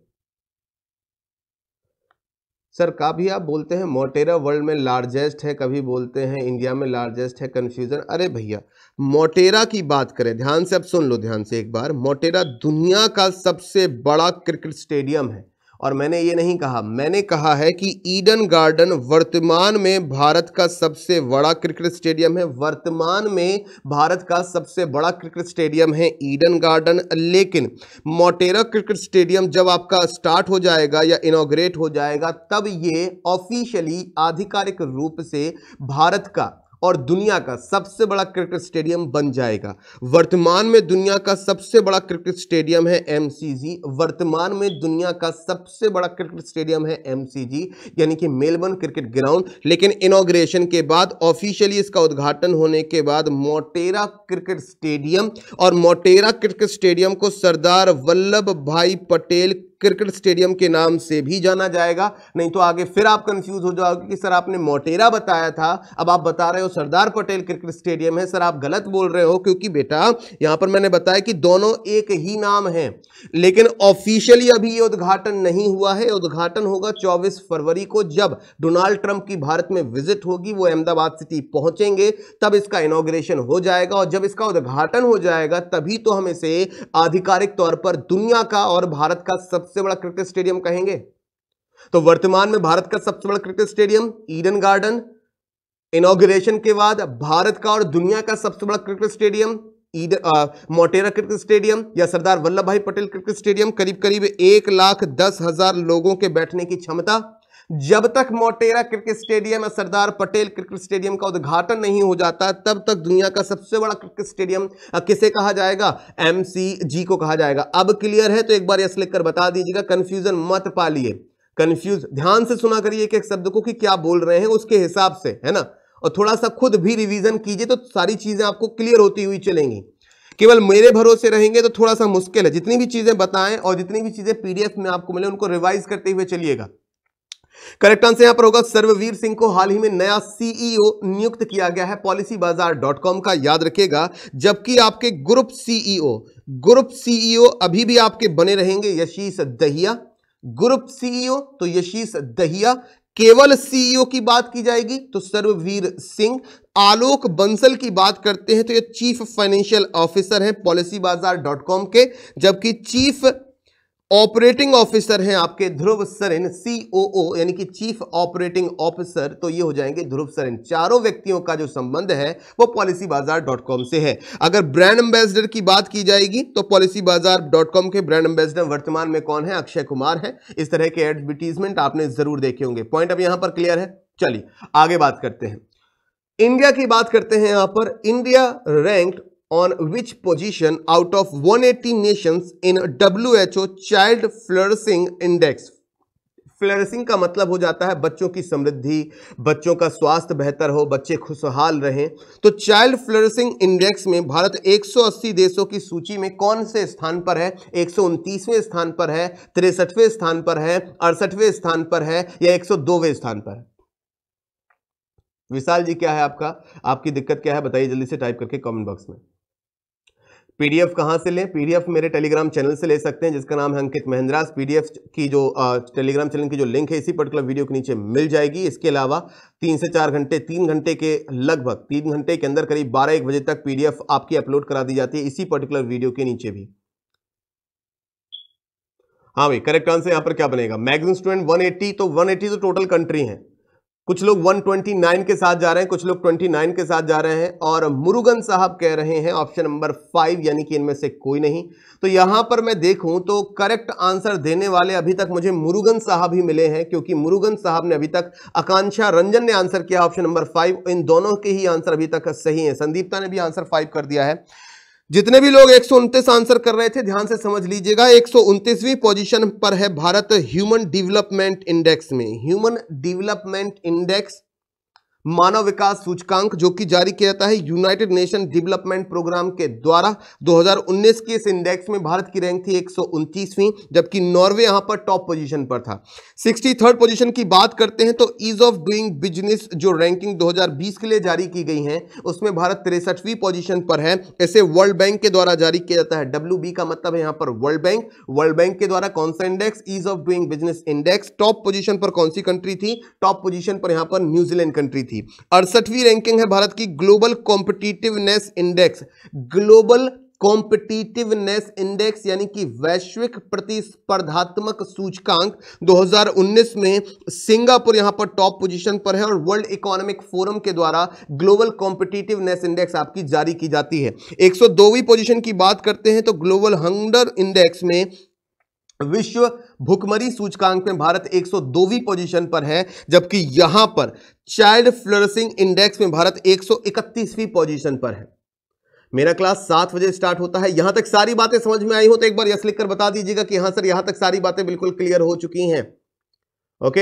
सर। कभी आप बोलते हैं मोटेरा वर्ल्ड में लार्जेस्ट है, कभी बोलते हैं इंडिया में लार्जेस्ट है, कंफ्यूजन। अरे भैया, मोटेरा की बात करें, ध्यान से अब सुन लो, ध्यान से एक बार। मोटेरा दुनिया का सबसे बड़ा क्रिकेट स्टेडियम है। और मैंने ये नहीं कहा, मैंने कहा है कि ईडन गार्डन वर्तमान में भारत का सबसे बड़ा क्रिकेट स्टेडियम है। वर्तमान में भारत का सबसे बड़ा क्रिकेट स्टेडियम है ईडन गार्डन। लेकिन मोटेरा क्रिकेट स्टेडियम जब आपका स्टार्ट हो जाएगा या इनॉग्रेट हो जाएगा, तब ये ऑफिशियली आधिकारिक रूप से भारत का और दुनिया का सबसे बड़ा क्रिकेट स्टेडियम बन जाएगा। वर्तमान में दुनिया का सबसे बड़ा क्रिकेट स्टेडियम है एमसीजी। वर्तमान में दुनिया का सबसे बड़ा क्रिकेट स्टेडियम है एमसीजी, यानी कि मेलबर्न क्रिकेट ग्राउंड। लेकिन इनॉग्रेशन के बाद, ऑफिशियली इसका उद्घाटन होने के बाद, मोटेरा क्रिकेट स्टेडियम, और मोटेरा क्रिकेट स्टेडियम को सरदार वल्लभ भाई पटेल क्रिकेट स्टेडियम के नाम से भी जाना जाएगा। नहीं तो आगे फिर आप कंफ्यूज हो जाओगे कि सर आपने मोटेरा बताया था, अब आप बता रहे हो सरदार पटेल क्रिकेट स्टेडियम है। सर आप गलत बोल रहे हो, क्योंकि बेटा यहां पर मैंने बताया कि दोनों एक ही नाम है, लेकिन ऑफिशियली अभी ये उद्घाटन नहीं हुआ है। उद्घाटन होगा चौबीस फरवरी को, जब डोनाल्ड ट्रंप की भारत में विजिट होगी, वो अहमदाबाद सिटी पहुंचेंगे, तब इसका इनॉग्रेशन हो जाएगा। और जब इसका उद्घाटन हो जाएगा तभी तो हम इसे आधिकारिक तौर पर दुनिया का और भारत का सबसे बड़ा क्रिकेट स्टेडियम कहेंगे। तो वर्तमान में भारत का सबसे बड़ा cricket stadium Eden Garden, inauguration के बाद भारत का और दुनिया का सबसे बड़ा cricket stadium Motera cricket stadium या सरदार वल्लभ भाई पटेल क्रिकेट स्टेडियम, करीब करीब एक लाख दस हजार लोगों के बैठने की क्षमता। जब तक मोटेरा क्रिकेट स्टेडियम या सरदार पटेल क्रिकेट स्टेडियम का उद्घाटन नहीं हो जाता, तब तक दुनिया का सबसे बड़ा क्रिकेट स्टेडियम किसे कहा जाएगा? एमसीजी को कहा जाएगा। अब क्लियर है? तो एक बार यस लिखकर बता दीजिएगा, कंफ्यूजन मत पालिए। कंफ्यूज ध्यान से सुना करिए एक एक शब्द को कि क्या बोल रहे हैं उसके हिसाब से, है ना। और थोड़ा सा खुद भी रिवीजन कीजिए तो सारी चीजें आपको क्लियर होती हुई चलेंगी। केवल मेरे भरोसे रहेंगे तो थोड़ा सा मुश्किल है। जितनी भी चीजें बताएं और जितनी भी चीजें पीडीएफ में आपको मिले उनको रिवाइज करते हुए चलिएगा। करेक्ट आंसर यहां पर होगा सर्ववीर सिंह को हाल ही में नया सीईओ नियुक्त किया गया है पॉलिसी बाजार डॉट कॉम का, याद रखिएगा। जबकि आपके ग्रुप सीईओ ग्रुप सीईओ अभी भी आपके बने रहेंगे यशीष दहिया। ग्रुप सीईओ तो यशीष दहिया। केवल सीईओ की बात की जाएगी तो सर्ववीर सिंह। आलोक बंसल की बात करते हैं तो ये चीफ फाइनेंशियल ऑफिसर हैं पॉलिसी बाजार डॉट कॉम के, जबकि चीफ ऑपरेटिंग ऑफिसर हैं आपके ध्रुव सरेन, सीओओ यानी कि चीफ ऑपरेटिंग ऑफिसर, तो ये हो जाएंगे ध्रुव सरेन। चारों व्यक्तियों का जो संबंध है वो पॉलिसी बाजार डॉट कॉम से है। अगर ब्रांड एम्बेसडर की बात की जाएगी तो पॉलिसी बाजार डॉट कॉम के ब्रांड एम्बेसडर वर्तमान में कौन है? अक्षय कुमार है। इस तरह के एडवर्टीजमेंट आपने जरूर देखे होंगे। पॉइंट अब यहां पर क्लियर है। चलिए आगे बात करते हैं, इंडिया की बात करते हैं। यहां पर India ranked on which position out of one hundred eighty nations in W H O Child Flourishing Index? Flourishing का मतलब हो जाता है बच्चों की समृद्धि, बच्चों का स्वास्थ्य बेहतर हो, बच्चे खुशहाल रहें। तो चाइल्ड फ्लरिशिंग इंडेक्स में भारत एक सौ अस्सी देशों की सूची में कौन से स्थान पर है? एक सौ उनतीसवें स्थान पर है, तिरसठवें स्थान पर है, अड़सठवें स्थान पर है या एक सौ दोवें स्थान पर है? विशाल जी क्या है आपका, आपकी दिक्कत क्या है बताइए जल्दी से टाइप करके कमेंट बॉक्स में। पीडीएफ कहां से लें? पीडीएफ मेरे टेलीग्राम चैनल से ले सकते हैं जिसका नाम है अंकित महिंद्रास। पीडीएफ की जो टेलीग्राम चैनल की जो लिंक है इसी पर्टिकुलर वीडियो के नीचे मिल जाएगी। इसके अलावा तीन से चार घंटे तीन घंटे के लगभग तीन घंटे के अंदर करीब बारह एक बजे तक पीडीएफ आपकी अपलोड करा दी जाती है इसी पर्टिकुलर वीडियो के नीचे भी। हाँ भाई करेक्ट आंसर यहां पर क्या बनेगा? मैक्सिमम स्टूडेंट वन एटी, तो वन एटी तो टोटल कंट्री है। कुछ लोग एक सौ उनतीस के साथ जा रहे हैं, कुछ लोग उनतीस के साथ जा रहे हैं और मुरुगन साहब कह रहे हैं ऑप्शन नंबर फाइव, यानी कि इनमें से कोई नहीं। तो यहां पर मैं देखूं तो करेक्ट आंसर देने वाले अभी तक मुझे मुरुगन साहब ही मिले हैं, क्योंकि मुरुगन साहब ने अभी तक, आकांक्षा रंजन ने आंसर किया ऑप्शन नंबर फाइव। इन दोनों के ही आंसर अभी तक सही है। संदीप्ता ने भी आंसर फाइव कर दिया है। जितने भी लोग एक सौ उनतीस आंसर कर रहे थे ध्यान से समझ लीजिएगा, एक सौ उनतीसवीं पोजीशन पर है भारत ह्यूमन डेवलपमेंट इंडेक्स में। ह्यूमन डेवलपमेंट इंडेक्स मानव विकास सूचकांक जो कि जारी किया जाता है यूनाइटेड नेशन डेवलपमेंट प्रोग्राम के द्वारा। दो हज़ार उन्नीस के इस इंडेक्स में भारत की रैंक थी एक सौ उनतीसवीं, जबकि नॉर्वे यहां पर टॉप पोजीशन पर था। तिरसठवीं पोजीशन की बात करते हैं तो ईज ऑफ डूइंग बिजनेस जो रैंकिंग दो हज़ार बीस के लिए जारी की गई है उसमें भारत तिरसठवीं पोजीशन पर है। इसे वर्ल्ड बैंक के द्वारा जारी किया जाता है। डब्ल्यू बी का मतलब है यहां पर वर्ल्ड बैंक। वर्ल्ड बैंक के द्वारा कौन सा index? Ease of doing business index. Top position पर कौन सी कंट्री थी? टॉप पोजीशन पर यहां पर न्यूजीलैंड कंट्री थी। अड़सठवीं रैंकिंग है भारत की global competitiveness index. Global competitiveness index यानी कि वैश्विक प्रतिस्पर्धात्मक सूचकांक दो हज़ार उन्नीस में सिंगापुर यहां पर टॉप पोजीशन पर है और वर्ल्ड इकोनॉमिक फोरम के द्वारा ग्लोबल कॉम्पिटिटिवनेस इंडेक्स आपकी जारी की जाती है। एक सौ दोवीं पोजीशन की बात करते हैं तो ग्लोबल हंगर इंडेक्स में विश्व भुखमरी सूचकांक में भारत एक सौ दोवीं पोजीशन पर है, जबकि यहां पर चाइल्ड फ्लरिशिंग इंडेक्स में भारत एक सौ इकतीसवीं पोजीशन पर है। मेरा क्लास सात बजे स्टार्ट होता है। यहां तक सारी बातें समझ में आई हो तो एक बार यस लिखकर बता दीजिएगा कि हां सर यहां तक सारी बातें बिल्कुल क्लियर हो चुकी हैं। ओके,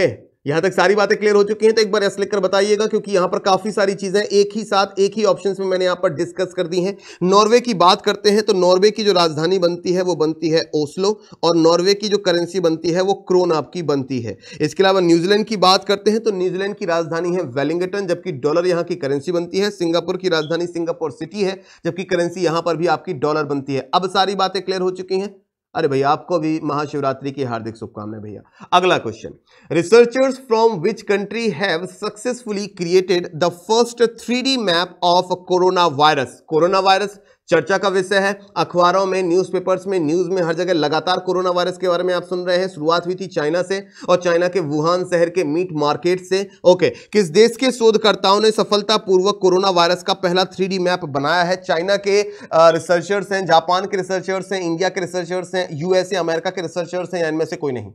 यहां तक सारी बातें क्लियर हो चुकी हैं तो एक बार यस लिखकर बताइएगा, क्योंकि यहां पर काफी सारी चीजें एक ही साथ एक ही ऑप्शंस में मैंने यहां पर डिस्कस कर दी हैं। नॉर्वे की बात करते हैं तो नॉर्वे की जो राजधानी बनती है वो बनती है ओस्लो, और नॉर्वे की जो करेंसी बनती है वो क्रोन आपकी बनती है। इसके अलावा न्यूजीलैंड की बात करते हैं तो न्यूजीलैंड की राजधानी है वेलिंगटन, जबकि डॉलर यहां की करेंसी बनती है। सिंगापुर की राजधानी सिंगापुर सिटी है, जबकि करेंसी यहां पर भी आपकी डॉलर बनती है। अब सारी बातें क्लियर हो चुकी हैं। अरे भैया आपको भी महाशिवरात्रि की हार्दिक शुभकामनाएं भैया। अगला question, researchers from which country have successfully created the first three D map of corona virus. Corona virus चर्चा का विषय है, अखबारों में, न्यूज़पेपर्स में, न्यूज में, हर जगह लगातार कोरोना वायरस के बारे में आप सुन रहे हैं। शुरुआत हुई थी चाइना से और चाइना के वुहान शहर के मीट मार्केट से। ओके, किस देश के शोधकर्ताओं ने सफलतापूर्वक कोरोना वायरस का पहला थ्री डी मैप बनाया है? चाइना के रिसर्चर्स हैं, जापान के रिसर्चर्स हैं, इंडिया के रिसर्चर्स हैं, यूएसए अमेरिका के रिसर्चर्स हैं, या इनमें से कोई नहीं?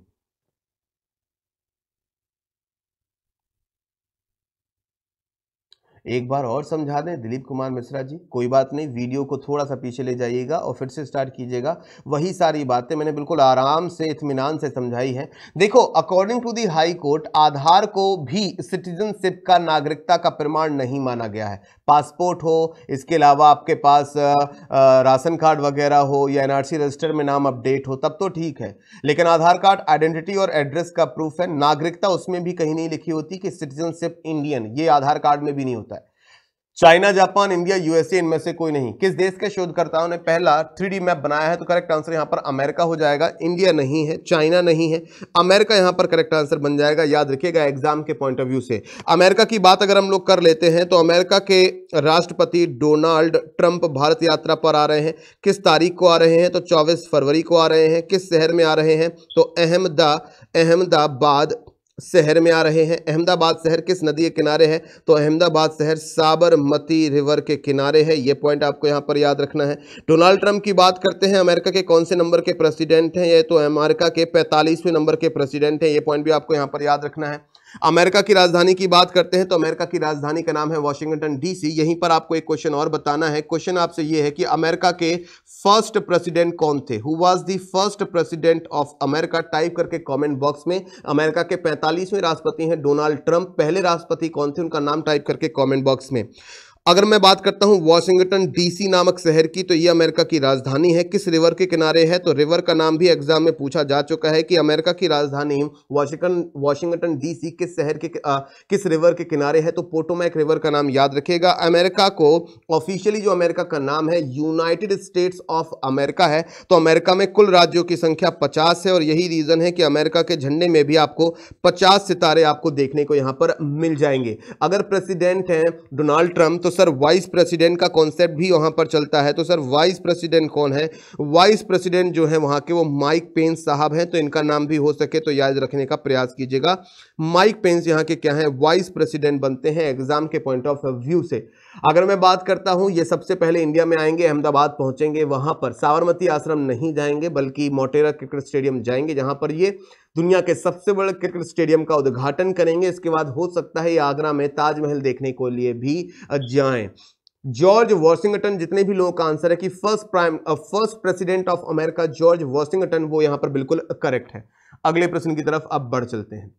एक बार और समझा दें दिलीप कुमार मिश्रा जी, कोई बात नहीं, वीडियो को थोड़ा सा पीछे ले जाइएगा और फिर से स्टार्ट कीजिएगा। वही सारी बातें मैंने बिल्कुल आराम से इत्मीनान से समझाई हैं। देखो, according to the high court, Aadhaar को भी सिटीजनशिप का, नागरिकता का प्रमाण नहीं माना गया है। पासपोर्ट हो, इसके अलावा आपके पास आ, आ, राशन कार्ड वगैरह हो या एनआरसी रजिस्टर में नाम अपडेट हो तब तो ठीक है, लेकिन आधार कार्ड आइडेंटिटी और एड्रेस का प्रूफ है। नागरिकता उसमें भी कहीं नहीं लिखी होती कि सिटीजनशिप इंडियन, ये आधार कार्ड में भी नहीं होता। चाइना, जापान, इंडिया, यूएसए, इनमें से कोई नहीं। किस देश के शोधकर्ताओं ने पहला थ्री डी मैप बनाया है? तो करेक्ट आंसर यहां पर अमेरिका हो जाएगा। इंडिया नहीं है, चाइना नहीं है, अमेरिका यहां पर करेक्ट आंसर बन जाएगा। याद रखिएगा एग्जाम के पॉइंट ऑफ व्यू से। अमेरिका की बात अगर हम लोग कर लेते हैं तो अमेरिका के राष्ट्रपति डोनाल्ड ट्रंप भारत यात्रा पर आ रहे हैं। किस तारीख को आ रहे हैं? तो चौबीस फरवरी को आ रहे हैं। किस शहर में आ रहे हैं? तो अहमदा अहमदाबाद शहर में आ रहे हैं। अहमदाबाद शहर किस नदी के किनारे है? तो अहमदाबाद शहर साबरमती रिवर के किनारे है। ये पॉइंट आपको यहां पर याद रखना है। डोनाल्ड ट्रंप की बात करते हैं, अमेरिका के कौन से नंबर के प्रेसिडेंट हैं? ये तो अमेरिका के पैंतालीसवें नंबर के प्रेसिडेंट हैं। ये पॉइंट भी आपको यहां पर याद रखना है। अमेरिका की राजधानी की बात करते हैं तो अमेरिका की राजधानी का नाम है वॉशिंगटन डीसी। यहीं पर आपको एक क्वेश्चन और बताना है। क्वेश्चन आपसे ये है कि अमेरिका के फर्स्ट प्रेसिडेंट कौन थे? Who was the first president of America? Type करके कमेंट बॉक्स में। अमेरिका के पैंतालीसवें राष्ट्रपति हैं डोनाल्ड ट्रंप। पहले राष्ट्रपति कौन थे, उनका नाम टाइप करके कमेंट बॉक्स में। अगर मैं बात करता हूं वॉशिंगटन डीसी नामक शहर की, तो ये अमेरिका की राजधानी है। किस रिवर के किनारे है? तो रिवर का नाम भी एग्जाम में पूछा जा चुका है कि अमेरिका की राजधानी वॉशिंगटन वॉशिंगटन डीसी किस शहर के आ, किस रिवर के किनारे है? तो पोटोमैक रिवर का नाम याद रखिएगा। अमेरिका को ऑफिशियली जो अमेरिका का नाम है यूनाइटेड स्टेट्स ऑफ अमेरिका है। तो अमेरिका में कुल राज्यों की संख्या पचास है और यही रीजन है कि अमेरिका के झंडे में भी आपको पचास सितारे आपको देखने को यहां पर मिल जाएंगे। अगर प्रेसिडेंट हैं डोनाल्ड ट्रंप तो सर वाइस प्रेसिडेंट का कॉन्सेप्ट भी वहां पर चलता है। तो सर वाइस प्रेसिडेंट कौन है? वाइस प्रेसिडेंट जो है वहां के वो माइक पेंस साहब हैं। तो इनका नाम भी हो सके तो याद रखने का प्रयास कीजिएगा। माइक पेंस यहां के क्या है? वाइस प्रेसिडेंट बनते हैं एग्जाम के पॉइंट ऑफ व्यू से। अगर मैं बात करता हूं, ये सबसे पहले इंडिया में आएंगे, अहमदाबाद पहुंचेंगे, वहां पर साबरमती आश्रम नहीं जाएंगे बल्कि मोटेरा क्रिकेट स्टेडियम जाएंगे, जहां पर ये दुनिया के सबसे बड़े क्रिकेट स्टेडियम का उद्घाटन करेंगे। इसके बाद हो सकता है ये आगरा में ताजमहल देखने के लिए भी जाएं। जॉर्ज वॉशिंगटन, जितने भी लोगों का आंसर है कि first prime first president of America George Washington, वो यहां पर बिल्कुल करेक्ट है। अगले प्रश्न की तरफ अब बढ़ चलते हैं।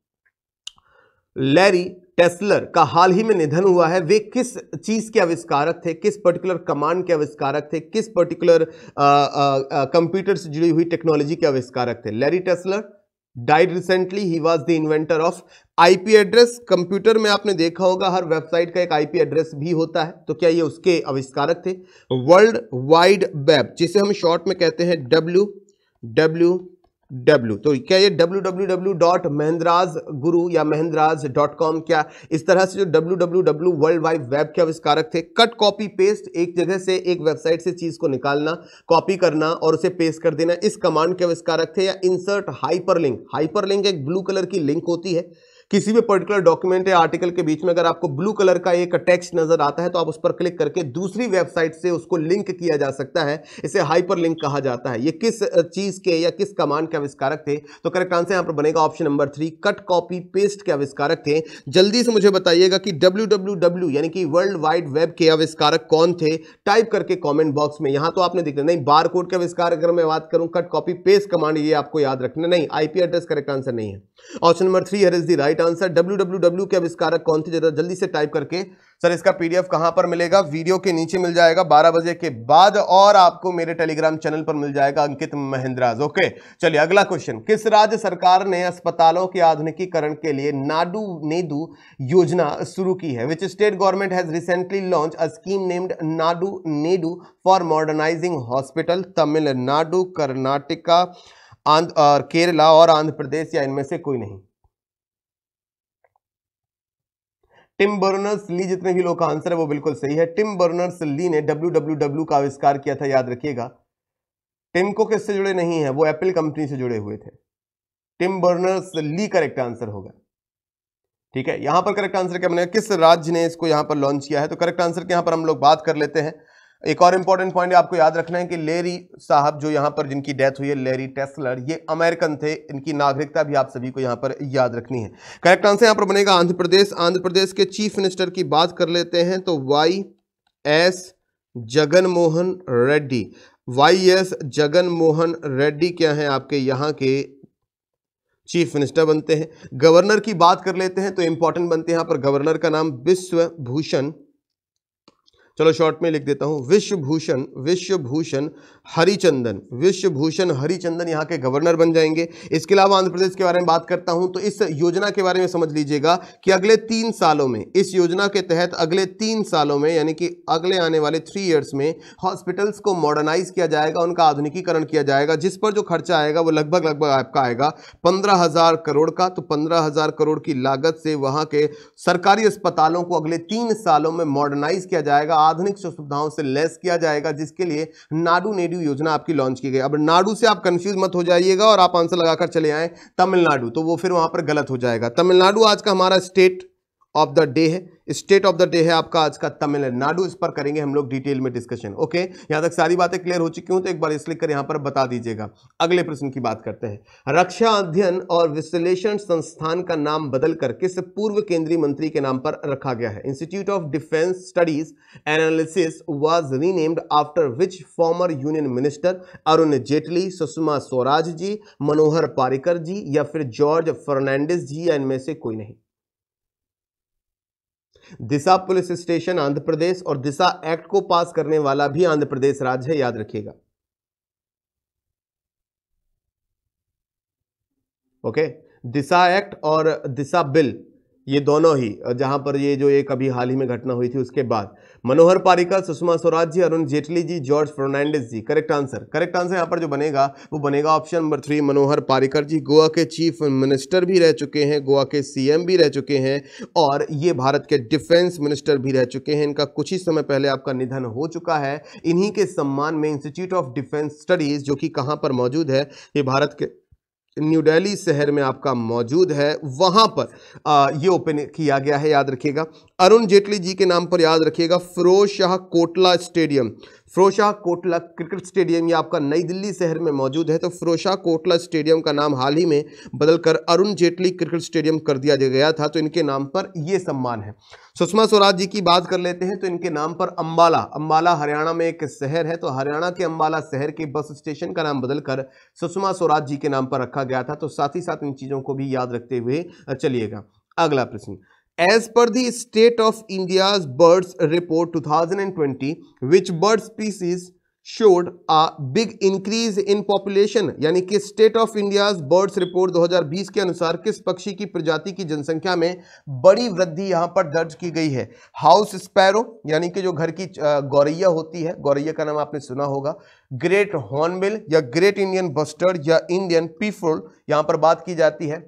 लैरी टेस्लर का हाल ही में निधन हुआ है। वे किस चीज के आविष्कारक थे? किस पर्टिकुलर कमांड के आविष्कारक थे? किस पर्टिकुलर कंप्यूटर से जुड़ी हुई टेक्नोलॉजी के आविष्कारक थे? Larry Tesler died recently. He was the inventor of IP address. Computer में आपने देखा होगा हर वेबसाइट का एक आईपी एड्रेस भी होता है, तो क्या ये उसके आविष्कारक थे? वर्ल्ड वाइड वेब, जिसे हम शॉर्ट में कहते हैं डब्ल्यू डब्ल्यू डब्ल्यू, तो क्या ये W W W dot Mahendras guru या महेंद्राज डॉट कॉम, क्या इस तरह से जो W W W world wide web के आविष्कारक थे? कट कॉपी पेस्ट, एक जगह से एक वेबसाइट से चीज को निकालना, कॉपी करना और उसे पेस्ट कर देना, इस कमांड के आविष्कारक थे? या इंसर्ट हाइपरलिंक, हाइपरलिंक एक ब्लू कलर की लिंक होती है किसी भी पर्टिकुलर डॉक्यूमेंट या आर्टिकल के बीच में, अगर आपको ब्लू कलर का एक टेक्स्ट नजर आता है तो आप उस पर क्लिक करके दूसरी वेबसाइट से उसको लिंक किया जा सकता है, इसे हाइपरलिंक कहा जाता है। ये किस चीज के या किस कमांड के आविष्कारक थे? तो करेक्ट आंसर यहां पर बनेगा option number three, cut copy paste के आविष्कारक थे। जल्दी से मुझे बताइएगा कि डब्ल्यू डब्ल्यू डब्ल्यू यानी कि वर्ल्ड वाइड वेब के आविष्कारक कौन थे? टाइप करके कॉमेंट बॉक्स में। यहां तो आपने दिखा नहीं, बार कोड के आविष्कारक अगर मैं बात करूं, कट कॉपी पेस्ट कमांड, ये आपको याद रखना नहीं, आईपी एड्रेस करेक्ट आंसर नहीं है। Option number three here is the right right answer. W W W के आविष्कारक कौन थे, जरा जल्दी से टाइप करके। सर इसका पीडीएफ कहां पर मिलेगा, वीडियो के नीचे मिल जाएगा बारह बजे के बाद, और आपको मेरे टेलीग्राम चैनल पर मिल जाएगा अंकित महिंद्राज। ओके चलिए अगला क्वेश्चन। किस राज्य सरकार ने अस्पतालों के आधुनिकीकरण के लिए नाडू नेडू योजना शुरू की है? Which state government has recently launch a scheme named Nadu Nedu for modernising hospital? Tamil Nadu, Karnataka, Andhra और केरला और आंध्र प्रदेश, या इनमें से कोई नहीं? टिम बर्नर्स ली, जितने भी लोग का आंसर है वो बिल्कुल सही है। टिम बर्नर्स ली ने डब्ल्यू डब्ल्यू डब्ल्यू का आविष्कार किया था, याद रखिएगा। टिम को किससे जुड़े नहीं है, वो एप्पल कंपनी से जुड़े हुए थे। Tim Berners Lee correct answer होगा। ठीक है, यहां पर करेक्ट आंसर क्या बनेगा, किस राज्य ने इसको यहां पर लॉन्च किया है? तो करेक्ट आंसर के यहां पर हम लोग बात कर लेते हैं। एक और इंपॉर्टेंट पॉइंट आपको याद रखना है कि लेरी साहब जो यहां पर जिनकी डेथ हुई है, लेरी टेस्लर, ये अमेरिकन थे। इनकी नागरिकता भी आप सभी को यहां पर याद रखनी है। करेक्ट आंसर यहां पर बनेगा आंध्र प्रदेश। आंध्र प्रदेश के चीफ मिनिस्टर की बात कर लेते हैं तो Y S Jagan Mohan Reddy. Y S Jagan Mohan Reddy क्या है आपके यहां के चीफ मिनिस्टर बनते हैं। गवर्नर की बात कर लेते हैं तो इंपॉर्टेंट बनते हैं यहां पर गवर्नर का नाम विश्व भूषण, चलो शॉर्ट में लिख देता हूं, विश्वभूषण विश्वभूषण हरिचंदन। विश्वभूषण हरिचंदन यहाँ के गवर्नर बन जाएंगे। इसके अलावा आंध्र प्रदेश के बारे में बात करता हूं तो इस योजना के बारे में समझ लीजिएगा कि अगले तीन सालों में, इस योजना के तहत अगले तीन सालों में यानी कि अगले आने वाले थ्री इयर्स में हॉस्पिटल्स को मॉडर्नाइज किया जाएगा, उनका आधुनिकीकरण किया जाएगा, जिस पर जो खर्चा आएगा वो लगभग लगभग आपका आएगा पंद्रह हजार करोड़ का। तो पंद्रह हजार करोड़ की लागत से वहां के सरकारी अस्पतालों को अगले तीन सालों में मॉडर्नाइज किया जाएगा, आधुनिक सुविधाओं से लैस किया जाएगा, जिसके लिए नाडू नेडू योजना आपकी लॉन्च की गई। अब नाडू से आप कंफ्यूज मत हो जाइएगा और आप आंसर लगाकर चले आए तमिलनाडु, तो वो फिर वहां पर गलत हो जाएगा। तमिलनाडु आज का हमारा स्टेट ऑफ द डे है। स्टेट ऑफ द डे है आपका आज का तमिलनाडु। इस पर करेंगे हम लोग डिटेल में डिस्कशन। ओके, यहां तक सारी बातें क्लियर हो चुकी हूं तो एक बार इस लिख कर यहां पर बता दीजिएगा। अगले प्रश्न की बात करते हैं। रक्षा अध्ययन और विश्लेषण संस्थान का नाम बदलकर किस पूर्व केंद्रीय मंत्री के नाम पर रखा गया है? Institute of defence studies analysis was renamed after which former union minister? Arun Jaitley, Sushma Swaraj ji, Manohar Parrikar ji, या फिर जॉर्ज फर्नांडिस जी, या इनमें से कोई नहीं? दिशा पुलिस स्टेशन आंध्र प्रदेश और दिशा एक्ट को पास करने वाला भी आंध्र प्रदेश राज्य है, याद रखिएगा। ओके, दिशा एक्ट और दिशा बिल ये दोनों ही, जहां पर ये जो एक अभी हाल ही में घटना हुई थी उसके बाद, Manohar Parrikar, Sushma Swaraj ji, Arun Jaitley ji, George Fernandes ji. Correct answer correct answer यहां पर जो बनेगा वो बनेगा option number three, Manohar Parrikar ji. Goa के चीफ मिनिस्टर भी रह चुके हैं, गोवा के सीएम भी रह चुके हैं, और ये भारत के डिफेंस मिनिस्टर भी रह चुके हैं। इनका कुछ ही समय पहले आपका निधन हो चुका है। इन्हीं के सम्मान में इंस्टीट्यूट ऑफ डिफेंस स्टडीज, जो कि कहां पर मौजूद है, ये भारत के न्यू दिल्ली शहर में आपका मौजूद है, वहां पर आ, ये ओपन किया गया है, याद रखिएगा। अरुण जेटली जी के नाम पर याद रखिएगा Firoz Shah Kotla stadium. Firoz Shah Kotla cricket stadium ये आपका नई दिल्ली शहर में मौजूद है। तो फिरोज शाह कोटला स्टेडियम का नाम हाल ही में बदलकर अरुण जेटली क्रिकेट स्टेडियम कर दिया गया था, तो इनके नाम पर यह सम्मान है। सुषमा स्वराज जी की बात कर लेते हैं तो इनके नाम पर अंबाला, अंबाला हरियाणा में एक शहर है, तो हरियाणा के अंबाला शहर के बस स्टेशन का नाम बदलकर सुषमा स्वराज जी के नाम पर रखा गया था। तो साथ ही साथ इन चीजों को भी याद रखते हुए चलिएगा। अगला प्रश्न, As per the State of India's Birds Report twenty twenty, which bird species showed a big increase in population? यानी कि State of India's Birds Report दो हज़ार बीस के अनुसार किस पक्षी की प्रजाति की जनसंख्या में बड़ी वृद्धि यहां पर दर्ज की गई है? हाउस स्पैरो यानी कि जो घर की गौरैया होती है, गौरैया का नाम आपने सुना होगा, ग्रेट हॉर्नबिल या ग्रेट इंडियन बस्टर्ड या इंडियन पीफोल, यहां पर बात की जाती है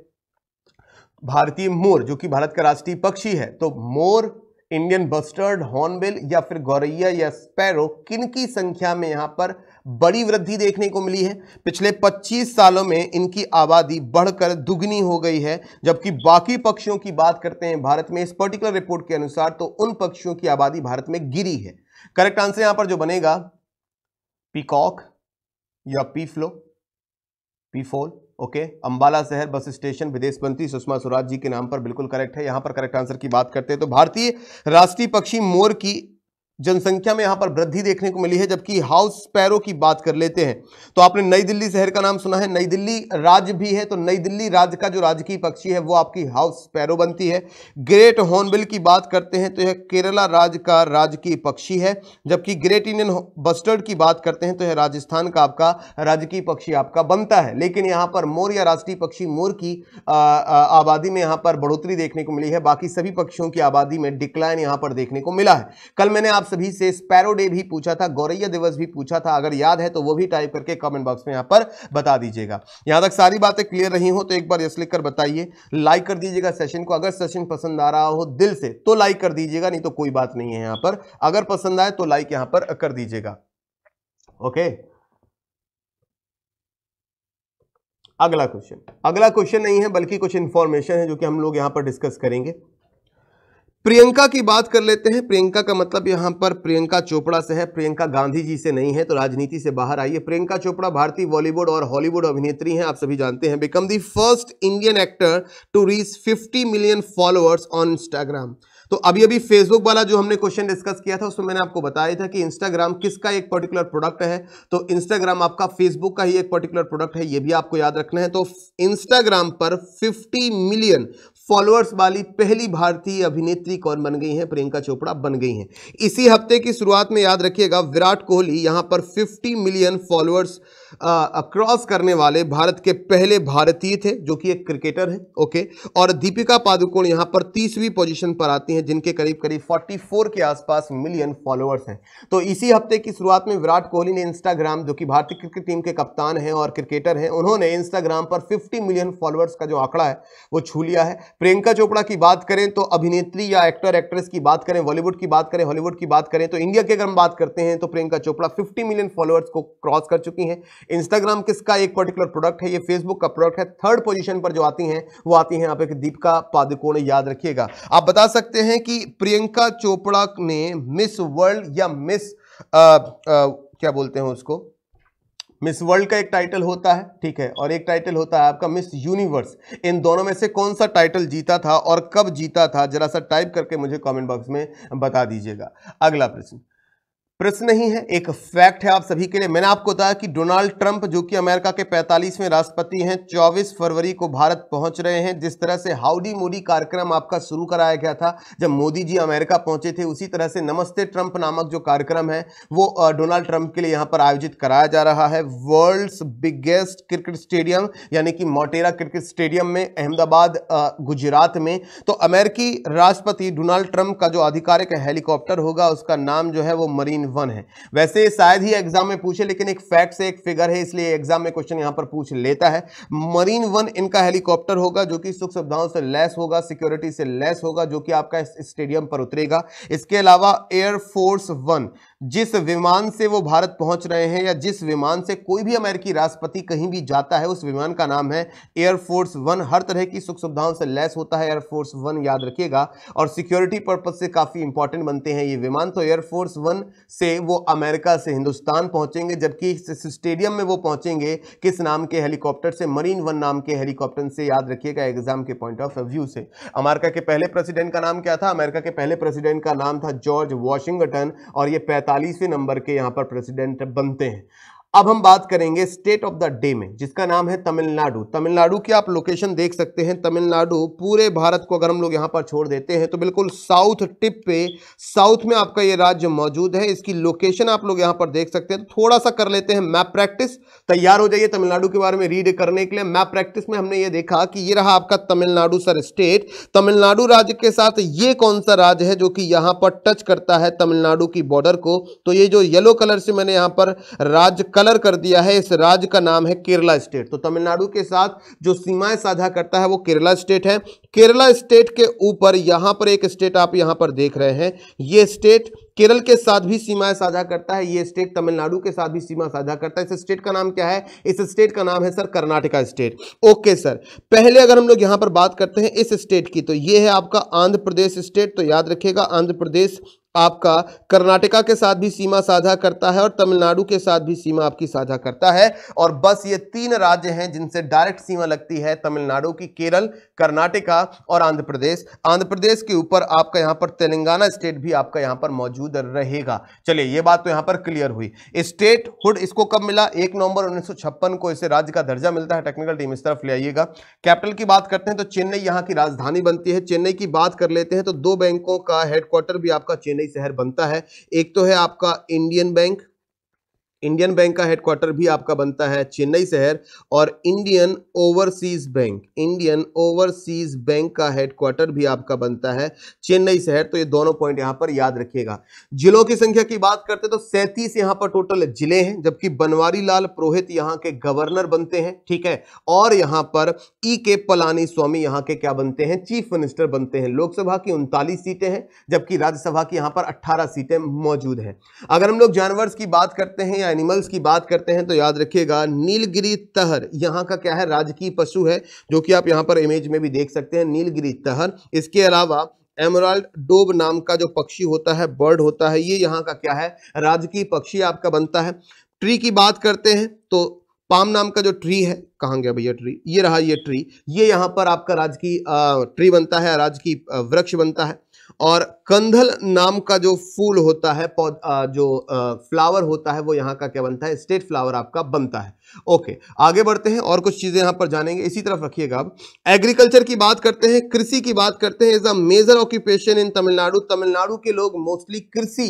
भारतीय मोर जो कि भारत का राष्ट्रीय पक्षी है। तो मोर, इंडियन बस्टर्ड, हॉर्नबिल या फिर गौरैया या स्पैरो, किन की संख्या में यहां पर बड़ी वृद्धि देखने को मिली है? पिछले पच्चीस सालों में इनकी आबादी बढ़कर दुगनी हो गई है, जबकि बाकी पक्षियों की बात करते हैं भारत में इस पर्टिकुलर रिपोर्ट के अनुसार तो उन पक्षियों की आबादी भारत में गिरी है। करेक्ट आंसर यहां पर जो बनेगा पीकॉक या पीफ्लो, पीफोल। ओके, अंबाला शहर बस स्टेशन विदेश मंत्री सुषमा स्वराज जी के नाम पर बिल्कुल करेक्ट है। यहां पर करेक्ट आंसर की बात करते हैं तो भारतीय राष्ट्रीय पक्षी मोर की जनसंख्या में यहां पर वृद्धि देखने को मिली है। जबकि हाउस स्पैरो की बात कर लेते हैं तो आपने नई दिल्ली शहर का नाम सुना है, नई दिल्ली राज्य भी है, तो नई दिल्ली राज्य का जो राजकीय पक्षी है वो आपकी हाउस स्पैरो बनती है। ग्रेट हॉर्नबिल की बात करते हैं तो यह केरला राज्य का राजकीय पक्षी है। जबकि ग्रेट इंडियन बस्टर्ड की बात करते हैं तो यह राजस्थान का आपका राजकीय पक्षी आपका बनता है। लेकिन यहां पर मोर या राष्ट्रीय पक्षी मोर की आबादी में यहां पर बढ़ोतरी देखने को मिली है, बाकी सभी पक्षियों की आबादी में डिक्लाइन यहां पर देखने को मिला है। कल मैंने आप सभी से स्पैरो डे भी पूछा था, गौरैया दिवस भी पूछा था, अगर याद है तो वो भी टाइप करके कमेंट बॉक्स में यहां पर बता दीजिएगा। यहां तक सारी बातें क्लियर रही हो तो एक बार यस लिखकर बताइए, लाइक कर दीजिएगा सेशन को। अगर सेशन पसंद आ रहा हो दिल से तो लाइक कर दीजिएगा, नहीं तो कोई बात नहीं है। यहां पर अगर पसंद आए तो लाइक यहां पर कर दीजिएगा। ओके, अगला क्वेश्चन अगला क्वेश्चन नहीं है बल्कि कुछ इंफॉर्मेशन है जो कि हम लोग यहां पर डिस्कस करेंगे। प्रियंका की बात कर लेते हैं। प्रियंका का मतलब यहां पर प्रियंका चोपड़ा से है, प्रियंका गांधी जी से नहीं है, तो राजनीति से बाहर आइए। प्रियंका चोपड़ा भारतीय बॉलीवुड और हॉलीवुड अभिनेत्री हैं, आप सभी जानते हैं। Become the first Indian actor to reach fifty million followers on Instagram. तो अभी अभी फेसबुक वाला जो हमने क्वेश्चन डिस्कस किया था उसमें मैंने आपको बताया था कि इंस्टाग्राम किसका एक पर्टिकुलर प्रोडक्ट है, तो इंस्टाग्राम आपका फेसबुक का ही एक पर्टिकुलर प्रोडक्ट है, ये भी आपको याद रखना है। तो इंस्टाग्राम पर फिफ्टी मिलियन फॉलोअर्स वाली पहली भारतीय अभिनेत्री कौन बन गई है? प्रियंका चोपड़ा बन गई हैं। इसी हफ्ते की शुरुआत में याद रखिएगा विराट कोहली यहां पर फिफ्टी मिलियन फॉलोअर्स क्रॉस करने वाले भारत के पहले भारतीय थे, जो कि एक क्रिकेटर है। ओके, और दीपिका पादुकोण यहां पर तीसवीं पोजीशन पर आती हैं, जिनके करीब करीब चौवालीस के आसपास मिलियन फॉलोअर्स हैं। तो इसी हफ्ते की शुरुआत में विराट कोहली ने इंस्टाग्राम, जो कि भारतीय क्रिकेट टीम के कप्तान हैं और क्रिकेटर हैं, उन्होंने इंस्टाग्राम पर फिफ्टी मिलियन फॉलोअर्स का जो आंकड़ा है वो छू लिया है। प्रियंका चोपड़ा की बात करें तो अभिनेत्री या एक्टर एक्ट्रेस की बात करें, बॉलीवुड की बात करें, हॉलीवुड की बात करें, तो इंडिया की अगर हम बात करते हैं तो Priyanka Chopra fifty million followers को क्रॉस कर चुकी हैं। इंस्टाग्राम किसका एक पर्टिकुलर प्रोडक्ट है? ये फेसबुक का प्रोडक्ट है। थर्ड पोजीशन पर जो आती हैं वो आती हैं यहाँ पे दीपिका पादुकोण, याद रखिएगा। आप बता सकते हैं कि प्रियंका चोपड़ा ने मिस वर्ल्ड या मिस आ, आ, क्या बोलते हैं उसको, मिस वर्ल्ड का एक टाइटल होता है, ठीक है, और एक टाइटल होता है आपका मिस यूनिवर्स। इन दोनों में से कौन सा टाइटल जीता था और कब जीता था, जरा सा टाइप करके मुझे कमेंट बॉक्स में बता दीजिएगा। अगला प्रश्न प्रश्न नहीं है, एक फैक्ट है आप सभी के लिए। मैंने आपको बताया कि डोनाल्ड ट्रंप, जो कि अमेरिका के पैंतालीसवें राष्ट्रपति हैं, चौबीस फरवरी को भारत पहुंच रहे हैं। जिस तरह से हाउडी मोदी कार्यक्रम आपका शुरू कराया गया था जब मोदी जी अमेरिका पहुंचे थे, उसी तरह से नमस्ते ट्रंप नामक जो कार्यक्रम है वो डोनाल्ड ट्रंप के लिए यहां पर आयोजित कराया जा रहा है। वर्ल्ड्स बिगेस्ट क्रिकेट स्टेडियम यानी कि मोटेरा क्रिकेट स्टेडियम में, अहमदाबाद गुजरात में। तो अमेरिकी राष्ट्रपति डोनाल्ड ट्रंप का जो आधिकारिक हेलीकॉप्टर होगा उसका नाम जो है वो मरीन वन है। वैसे शायद ही एग्जाम में पूछे, लेकिन एक फैक्ट से एक फिगर है, इसलिए एग्जाम में क्वेश्चन यहां पर पूछ लेता है। मरीन वन इनका हेलीकॉप्टर होगा जो कि सुख सुविधाओं से लैस होगा, सिक्योरिटी से लैस होगा, जो कि आपका इस स्टेडियम पर उतरेगा। इसके अलावा एयरफोर्स वन, जिस विमान से वो भारत पहुंच रहे हैं या जिस विमान से कोई भी अमेरिकी राष्ट्रपति कहीं भी जाता है, उस विमान का नाम है एयरफोर्स वन। हर तरह की सुख सुविधाओं से लैस होता है एयरफोर्स वन, याद रखिएगा, और सिक्योरिटी पर्पज से काफी इंपॉर्टेंट बनते हैं ये विमान। तो एयरफोर्स वन से वो अमेरिका से हिंदुस्तान पहुंचेंगे, जबकि इस स्टेडियम में वो पहुंचेंगे किस नाम के हेलीकॉप्टर से? मरीन वन नाम के हेलीकॉप्टर से, याद रखिएगा एग्जाम के पॉइंट ऑफ व्यू से। अमेरिका के पहले प्रेसिडेंट का नाम क्या था? अमेरिका के पहले प्रेसिडेंट का नाम था जॉर्ज वॉशिंगटन, और ये पैंतालीसवें नंबर के यहां पर प्रेसिडेंट बनते हैं। अब हम बात करेंगे स्टेट ऑफ द डे में, जिसका नाम है तमिलनाडु। तमिलनाडु की आप लोकेशन देख सकते हैं। तमिलनाडु पूरे भारत को अगर हम लोग यहां पर छोड़ देते हैं तो बिल्कुल साउथ टिप पे, साउथ में आपका ये राज्य मौजूद है। इसकी लोकेशन आप लोग यहां पर देख सकते हैं। तो थोड़ा सा कर लेते हैं मैप प्रैक्टिस। तैयार हो जाइए तमिलनाडु के बारे में रीड करने के लिए। मैप प्रैक्टिस में हमने ये देखा कि ये रहा आपका तमिलनाडु सर स्टेट। तमिलनाडु राज्य के साथ ये कौन सा राज्य है जो कि यहां पर टच करता है तमिलनाडु की बॉर्डर को? तो ये जो येलो कलर से मैंने यहां पर राज्य कलर कर दिया है, इस राज्य का नाम है केरला स्टेट। तो तमिलनाडु के साथ जो सीमाएं साझा करता है वो केरला स्टेट है। केरला स्टेट के ऊपर यहां पर एक स्टेट आप यहां पर देख रहे हैं, ये स्टेट केरल के साथ भी सीमाएं साझा करता है। ये स्टेट तमिलनाडु के साथ भी सीमा साझा करता है। इस स्टेट का नाम क्या है? इस स्टेट का नाम है sir Karnataka state. Okay sir, पहले अगर हम लोग यहां पर बात करते हैं इस स्टेट की, तो ये है आपका आंध्र प्रदेश स्टेट। तो याद रखिएगा आंध्र प्रदेश आपका कर्नाटका के साथ भी सीमा साझा करता है और तमिलनाडु के साथ भी सीमा आपकी साझा करता है। और बस ये तीन राज्य हैं जिनसे डायरेक्ट सीमा लगती है तमिलनाडु की, केरल, कर्नाटका और आंध्र प्रदेश। आंध्र प्रदेश के ऊपर आपका यहां पर तेलंगाना स्टेट भी आपका यहां पर मौजूद रहेगा। चलिए ये बात तो यहां पर क्लियर हुई। स्टेट हुड इसको कब मिला? एक नवंबर उन्नीस सौ छप्पन को इसे राज्य का दर्जा मिलता है। टेक्निकल टीम इस तरफ ले आइएगा। कैपिटल की बात करते हैं तो चेन्नई यहां की राजधानी बनती है। चेन्नई की बात कर लेते हैं तो दो बैंकों का हेडक्वार्टर भी आपका चेन्नई शहर बनता है। एक तो है आपका इंडियन बैंक, इंडियन बैंक का हेडक्वार्टर भी आपका बनता है चेन्नई शहर, और Indian overseas bank, Indian overseas bank का हेडक्वार्टर भी आपका बनता है चेन्नई शहर। तो ये दोनों पॉइंट यहां पर याद रखिएगा। जिलों की संख्या की बात करते तो सैंतीस यहां पर टोटल जिले हैं, जबकि बनवारी लाल पुरोहित यहां के गवर्नर बनते हैं, ठीक है। और यहां पर ई के पलानी स्वामी यहां के क्या बनते हैं? चीफ मिनिस्टर बनते हैं। लोकसभा की उनतालीस सीटें हैं, जबकि राज्यसभा की यहां पर अट्ठारह सीटें मौजूद हैं। अगर हम लोग जानवर की बात करते हैं या एनिमल्स की बात करते हैं तो याद रखिएगा नीलगिरी तहर यहां का क्या है? राजकीय पशु है, जो कि आप यहां पर इमेज में भी देख सकते हैं, नीलगिरी तहर। इसके अलावा एमराल्ड डोब नाम का जो पक्षी होता है, बर्ड होता है, ये यहाँ का क्या है? राजकीय पक्षी आपका बनता है। ट्री की बात करते हैं तो पाम नाम का जो ट्री है, कहाँ गया भैया ट्री? ये रहा ये ट्री, ये यहाँ पर आपका राजकीय ट्री बनता है, राजकीय वृक्ष बनता है। और कंधल नाम का जो फूल होता है, जो फ्लावर होता है, वो यहाँ का क्या बनता है? स्टेट फ्लावर आपका बनता है। ओके, आगे बढ़ते हैं और कुछ चीजें यहाँ पर जानेंगे, इसी तरफ रखिएगा। अब एग्रीकल्चर की बात करते हैं, कृषि की बात करते हैं। Is a major occupation in Tamil Nadu. Tamil Nadu के लोग मोस्टली कृषि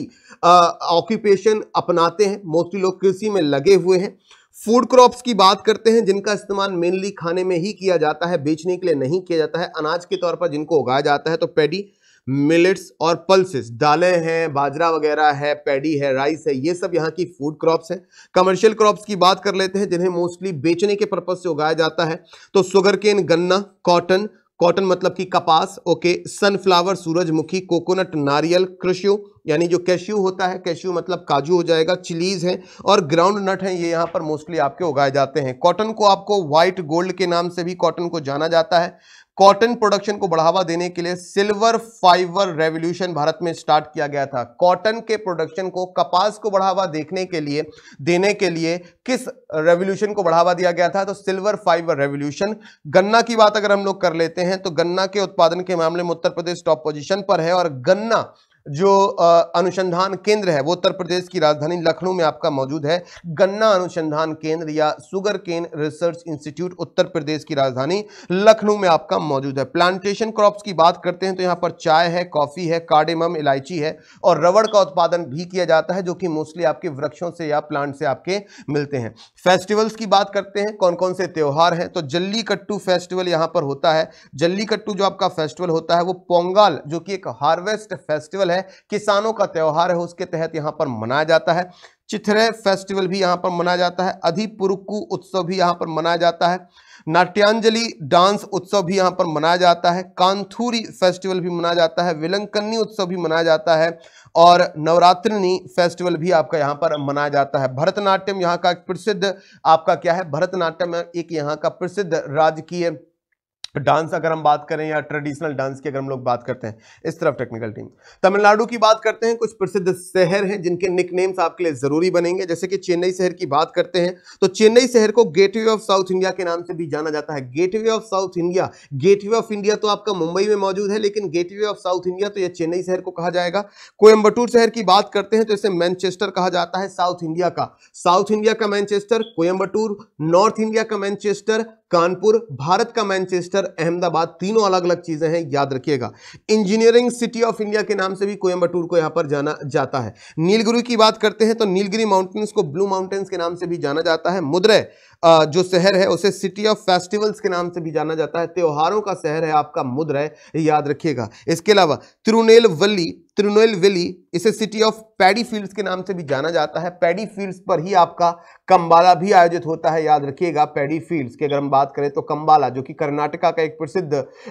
ऑक्यूपेशन अपनाते हैं, मोस्टली लोग कृषि में लगे हुए हैं। फूड क्रॉप्स की बात करते हैं, जिनका इस्तेमाल मेनली खाने में ही किया जाता है, बेचने के लिए नहीं किया जाता है। अनाज के तौर पर जिनको उगाया जाता है तो पैडी, मिलेट्स और पल्सेस, दालें हैं, बाजरा वगैरह है, पैडी है, राइस है, ये सब यहाँ की फूड क्रॉप्स हैं। कमर्शियल क्रॉप्स की बात कर लेते हैं, जिन्हें मोस्टली बेचने के पर्पज से उगाया जाता है तो शुगर केन, गन्ना, कॉटन, कॉटन मतलब कि कपास, ओके, सनफ्लावर, सूरजमुखी, कोकोनट, नारियल, कृष्यू यानी जो कैश्यू होता है, कैश्यू मतलब काजू हो जाएगा, चिलीज है और ग्राउंड नट है, ये यहाँ पर मोस्टली आपके उगाए जाते हैं। कॉटन को आपको व्हाइट गोल्ड के नाम से भी कॉटन को जाना जाता है। कॉटन प्रोडक्शन को बढ़ावा देने के लिए सिल्वर फाइबर रेवोल्यूशन भारत में स्टार्ट किया गया था। कॉटन के प्रोडक्शन को, कपास को बढ़ावा देखने के लिए देने के लिए किस रेवोल्यूशन को बढ़ावा दिया गया था? तो सिल्वर फाइबर रेवोल्यूशन। गन्ना की बात अगर हम लोग कर लेते हैं तो गन्ना के उत्पादन के मामले में उत्तर प्रदेश टॉप पोजीशन पर है, और गन्ना जो अनुसंधान केंद्र है वो उत्तर प्रदेश की राजधानी लखनऊ में आपका मौजूद है। गन्ना अनुसंधान केंद्र या sugar cane research institute Uttar Pradesh की राजधानी लखनऊ में आपका मौजूद है। प्लांटेशन क्रॉप्स की बात करते हैं तो यहाँ पर चाय है, कॉफी है, कार्डेमम इलायची है और रबड़ का उत्पादन भी किया जाता है, जो कि मोस्टली आपके वृक्षों से या प्लांट से आपके मिलते हैं। फेस्टिवल्स की बात करते हैं, कौन कौन से त्योहार हैं? तो जल्लीकट्टू फेस्टिवल यहाँ पर होता है। जल्लीकट्टू जो आपका फेस्टिवल होता है वो पोंगल, जो कि एक हार्वेस्ट फेस्टिवल है, किसानों का त्योहार है, उसके तहत यहां पर मनाया जाता है। चिथरे फेस्टिवल भी यहां पर मनाया जाता है। अधिपुरुकु उत्सव भी यहां पर मनाया जाता है। नाट्यांजलि डांस उत्सव भी यहां पर मनाया जाता है। कांथूरी फेस्टिवल भी मनाया जाता है। विलंकन्नी उत्सव भी मनाया जाता है और नवरात्रि फेस्टिवल भी आपका यहां पर मनाया जाता है। भरतनाट्यम यहां का एक प्रसिद्ध आपका क्या है? भरतनाट्यम एक यहां का प्रसिद्ध राजकीय डांस अगर हम बात करें या ट्रेडिशनल डांस की अगर हम लोग बात करते हैं। इस तरफ टेक्निकल टीम। तमिलनाडु की बात करते हैं, कुछ प्रसिद्ध शहर हैं जिनके निकनेम्स आपके लिए जरूरी बनेंगे। जैसे कि चेन्नई शहर की बात करते हैं तो चेन्नई शहर को गेटवे ऑफ साउथ इंडिया के नाम से भी जाना जाता है। Gateway of South India, gateway of India तो आपका मुंबई में मौजूद है, लेकिन गेटवे ऑफ साउथ इंडिया तो यह चेन्नई शहर को कहा जाएगा। कोयम्बटूर शहर की बात करते हैं तो इसे मैनचेस्टर कहा जाता है साउथ इंडिया का। साउथ इंडिया का मैनचेस्टर कोयम्बटूर, नॉर्थ इंडिया का मैनचेस्टर कानपुर, भारत का मैनचेस्टर अहमदाबाद, तीनों अलग अलग चीजें हैं, याद रखिएगा। इंजीनियरिंग सिटी ऑफ इंडिया के नाम से भी कोयम्बटूर को यहां पर जाना जाता है। नीलगिरी की बात करते हैं तो नीलगिरी माउंटेन्स को ब्लू माउंटेन्स के नाम से भी जाना जाता है। मदुरै जो शहर है उसे सिटी ऑफ फेस्टिवल्स के नाम से भी जाना जाता है। त्योहारों का शहर है आपका मदुरै, याद रखिएगा। इसके अलावा तिरुनेलवेली, तिरुनेलवेली इसे सिटी ऑफ पैडी फील्ड्स के नाम से भी जाना जाता है। पैडी फील्ड्स पर ही आपका कंबाला भी आयोजित होता है, याद रखिएगा। पैडी फील्ड्स की अगर हम बात करें तो कंबाला, जो कि कर्नाटका का एक प्रसिद्ध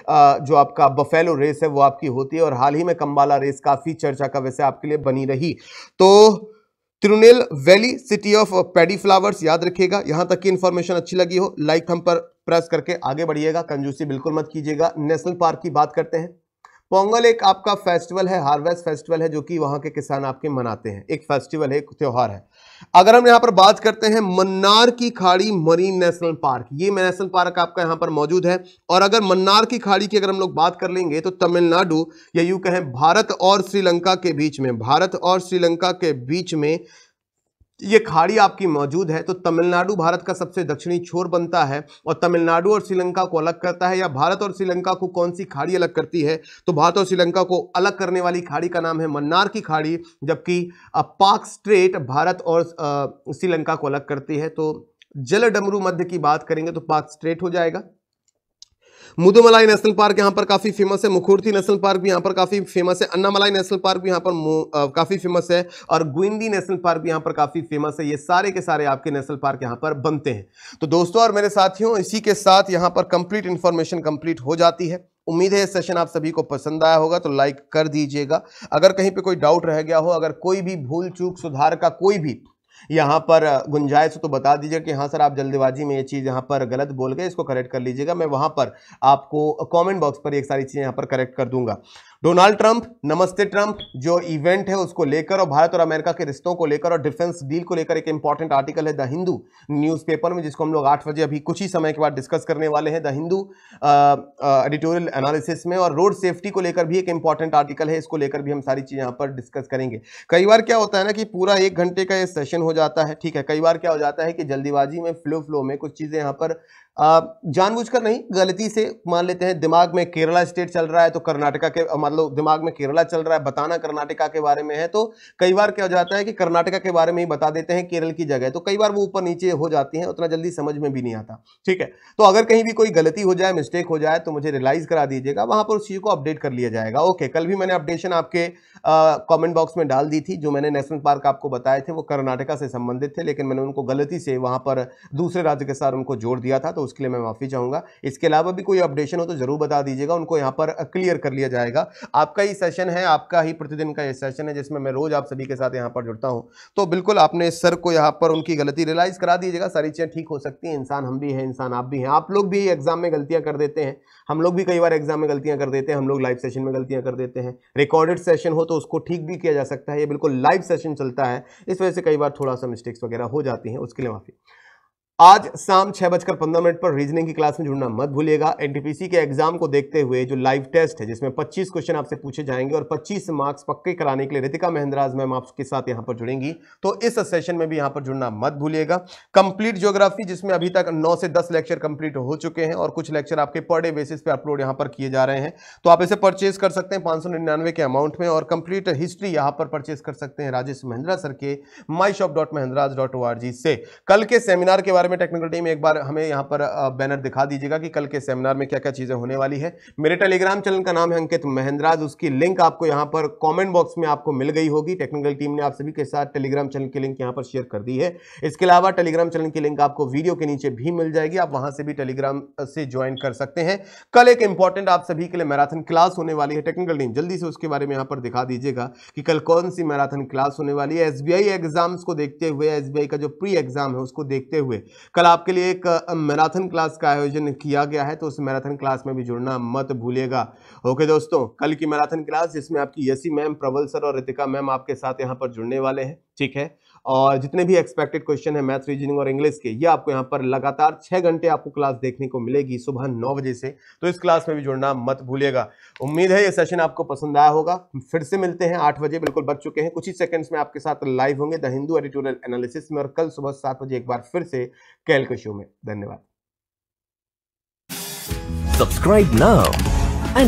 जो आपका बफेलो रेस है वो आपकी होती है, और हाल ही में कंबाला रेस काफी चर्चा का वैसे आपके लिए बनी रही। तो Tirunelveli city of paddy flowers, याद रखिएगा। यहां तक की इंफॉर्मेशन अच्छी लगी हो, लाइक थंब पर प्रेस करके आगे बढ़िएगा, कंजूसी बिल्कुल मत कीजिएगा। नेशनल पार्क की बात करते हैं। पोंगल एक आपका फेस्टिवल है, हार्वेस्ट फेस्टिवल है, जो कि वहां के किसान आपके मनाते हैं, एक फेस्टिवल है, एक त्योहार है। अगर हम यहां पर बात करते हैं मन्नार की खाड़ी मरीन नेशनल पार्क, ये नेशनल पार्क आपका यहां पर मौजूद है। और अगर मन्नार की खाड़ी की अगर हम लोग बात कर लेंगे तो तमिलनाडु या यूं कहें भारत और श्रीलंका के बीच में, भारत और श्रीलंका के बीच में ये खाड़ी आपकी मौजूद है। तो तमिलनाडु भारत का सबसे दक्षिणी छोर बनता है और तमिलनाडु और श्रीलंका को अलग करता है। या भारत और श्रीलंका को कौन सी खाड़ी अलग करती है, तो भारत और श्रीलंका को अलग करने वाली खाड़ी का नाम है मन्नार की खाड़ी, जबकि पाक स्ट्रेट भारत और श्रीलंका को अलग करती है। तो जलडमरू मध्य की बात करेंगे तो पाक स्ट्रेट हो जाएगा। मुदुमलाई नेशनल पार्क यहां पर काफी फेमस है, मुखुर्ती नेशनल पार्क भी यहां पर काफी फेमस है, अन्नामलाई नेशनल पार्क भी यहां पर काफी फेमस है और गुइंडी नेशनल पार्क भी यहां पर काफी फेमस है। ये सारे के सारे आपके नेशनल पार्क यहां पर बनते हैं। तो दोस्तों और मेरे साथियों, इसी के साथ यहां पर कंप्लीट इंफॉर्मेशन कंप्लीट हो जाती है। उम्मीद है ये सेशन आप सभी को पसंद आया होगा, तो लाइक कर दीजिएगा। अगर कहीं पे कोई डाउट रह गया हो, अगर कोई भी भूल चूक सुधार का कोई भी यहाँ पर गुंजाइश हो तो बता दीजिए कि हाँ सर आप जल्दबाजी में ये चीज़ यहाँ पर गलत बोल गए, इसको करेक्ट कर लीजिएगा। मैं वहाँ पर आपको कमेंट बॉक्स पर ये सारी चीज़ें यहाँ पर करेक्ट कर दूंगा। डोनाल्ड ट्रंप, नमस्ते ट्रंप जो इवेंट है उसको लेकर और भारत और अमेरिका के रिश्तों को लेकर और डिफेंस डील को लेकर एक इंपॉर्टेंट आर्टिकल है द हिंदू न्यूज़पेपर में, जिसको हम लोग आठ बजे अभी कुछ ही समय के बाद डिस्कस करने वाले हैं। द हिंदू एडिटोरियल एनालिसिस में और रोड सेफ्टी को लेकर भी एक इंपॉर्टेंट आर्टिकल है, इसको लेकर भी हम सारी चीज़ें यहाँ पर डिस्कस करेंगे। कई बार क्या होता है ना कि पूरा एक घंटे का ये सेशन हो जाता है, ठीक है। कई बार क्या हो जाता है कि जल्दीबाजी में फ्लो फ्लो में कुछ चीज़ें यहाँ पर जानबूझकर नहीं, गलती से मान लेते हैं। दिमाग में केरला स्टेट चल रहा है तो कर्नाटका के, मतलब दिमाग में केरला चल रहा है, बताना कर्नाटका के बारे में है, तो कई बार क्या हो जाता है कि कर्नाटका के बारे में ही बता देते हैं केरल की जगह, तो कई बार वो ऊपर नीचे हो जाती हैं, उतना जल्दी समझ में भी नहीं आता, ठीक है। तो अगर कहीं भी कोई गलती हो जाए, मिस्टेक हो जाए, तो मुझे रियलाइज करा दीजिएगा, वहां पर उस चीज को अपडेट कर लिया जाएगा। ओके, कल भी मैंने अपडेशन आपके कमेंट बॉक्स में डाल दी थी। जो मैंने नेशनल पार्क आपको बताए थे वो कर्नाटका से संबंधित थे, लेकिन मैंने उनको गलती से वहां पर दूसरे राज्य के साथ उनको जोड़ दिया था, तो उसके लिए मैं माफी चाहूंगा। इसके अलावा भी कोई अपडेशन हो तो जरूर बता दीजिएगा, उनको यहां पर क्लियर कर लिया जाएगा। आपका ही सेशन है, आपका ही प्रतिदिन का ये सेशन है, जिसमें मैं रोज आप सभी के साथ यहां पर जुड़ता हूं। तो बिल्कुल आपने सर को यहां पर उनकी गलती रियलाइज करा दीजिएगा। सारी चीजें ठीक हो सकती हैं, इंसान हम भी हैं, इंसान आप भी हैं। आप लोग भी एग्जाम में गलतियां कर देते हैं, हम लोग भी कई बार एग्जाम में गलतियां कर देते हैं, हम लोग लाइव सेशन में गलतियां कर देते हैं। रिकॉर्डेड सेशन हो तो उसको ठीक भी किया जा सकता है, ये बिल्कुल लाइव सेशन चलता है, इस वजह से कई बार थोड़ा सा मिस्टेक्स वगैरह हो जाती हैं, उसके लिए माफी। आज शाम छह बजकर पंद्रह मिनट पर रीजनिंग की क्लास में जुड़ना मत भूलिएगा। एनटीपीसी के एग्जाम को देखते हुए जो लाइव टेस्ट है, जिसमें पच्चीस क्वेश्चन आपसे पूछे जाएंगे और पच्चीस मार्क्स पक्के कराने के लिए रितिका महेंद्राज मैम आपके साथ यहां पर जुड़ेंगी, तो इस सेशन में भी यहां पर जुड़ना मत भूलिएगा। कंप्लीट ज्योग्राफी, जिसमें अभी तक नौ से दस लेक्चर कंप्लीट हो चुके हैं और कुछ लेक्चर आपके पर डे बेसिस पे अपलोड यहां पर किए जा रहे हैं, तो आप इसे परचेज कर सकते हैं पांच सौ निन्यानवे के अमाउंट में। और कंप्लीट हिस्ट्री यहां पर परचेज कर सकते हैं राजेश महिंद्रा सर के my shop dot Mahindras dot O R G से। कल के सेमिनार के बारे में टेक्निकल टीम एक बार हमें यहां पर बैनर दिखा दीजिएगा कि कल के सेमिनार में क्या क्या चीजें होने वाली है। मेरे टेलीग्राम चैनल का नाम है अंकित महिंद्राज, उसकी लिंक आपको यहां पर कमेंट बॉक्स में आपको मिल गई होगी। टेक्निकल टीम ने आप सभी के साथ टेलीग्राम चैनल की लिंक यहां पर शेयर कर दी है। इसके अलावा टेलीग्राम चैनल की लिंक आपको वीडियो के नीचे भी मिल जाएगी, आप वहां से भी टेलीग्राम से ज्वाइन कर सकते हैं। कल एक इंपॉर्टेंट आप सभी के लिए मैराथन क्लास होने वाली है। टेक्निकल टीम जल्दी से उसके बारे में यहां पर दिखा दीजिएगा कि कल कौन सी मैराथन क्लास होने वाली है। एसबीआई एग्जाम्स को देखते हुए, एसबीआई का जो प्री एग्जाम है उसको देखते हुए कल आपके लिए एक मैराथन क्लास का आयोजन किया गया है, तो उस मैराथन क्लास में भी जुड़ना मत भूलिएगा। ओके दोस्तों, कल की मैराथन क्लास जिसमें आपकी यसी मैम, प्रबल सर और रितिका मैम आपके साथ यहां पर जुड़ने वाले हैं, ठीक है। और जितने भी एक्सपेक्टेड क्वेश्चन है मैथ, रीजनिंग और इंग्लिश के, ये आपको यहाँ पर लगातार छह घंटे आपको क्लास देखने को मिलेगी सुबह नौ बजे से, तो इस क्लास में भी जुड़ना मत भूलिएगा। उम्मीद है ये सेशन आपको पसंद आया होगा। फिर से मिलते हैं, आठ बजे बिल्कुल बच चुके हैं, कुछ ही सेकंड्स में आपके साथ लाइव होंगे द हिंदू एडिटोरियल एनालिसिस में, और कल सुबह सात बजे एक बार फिर से कैल के शो में। धन्यवाद। Subscribe now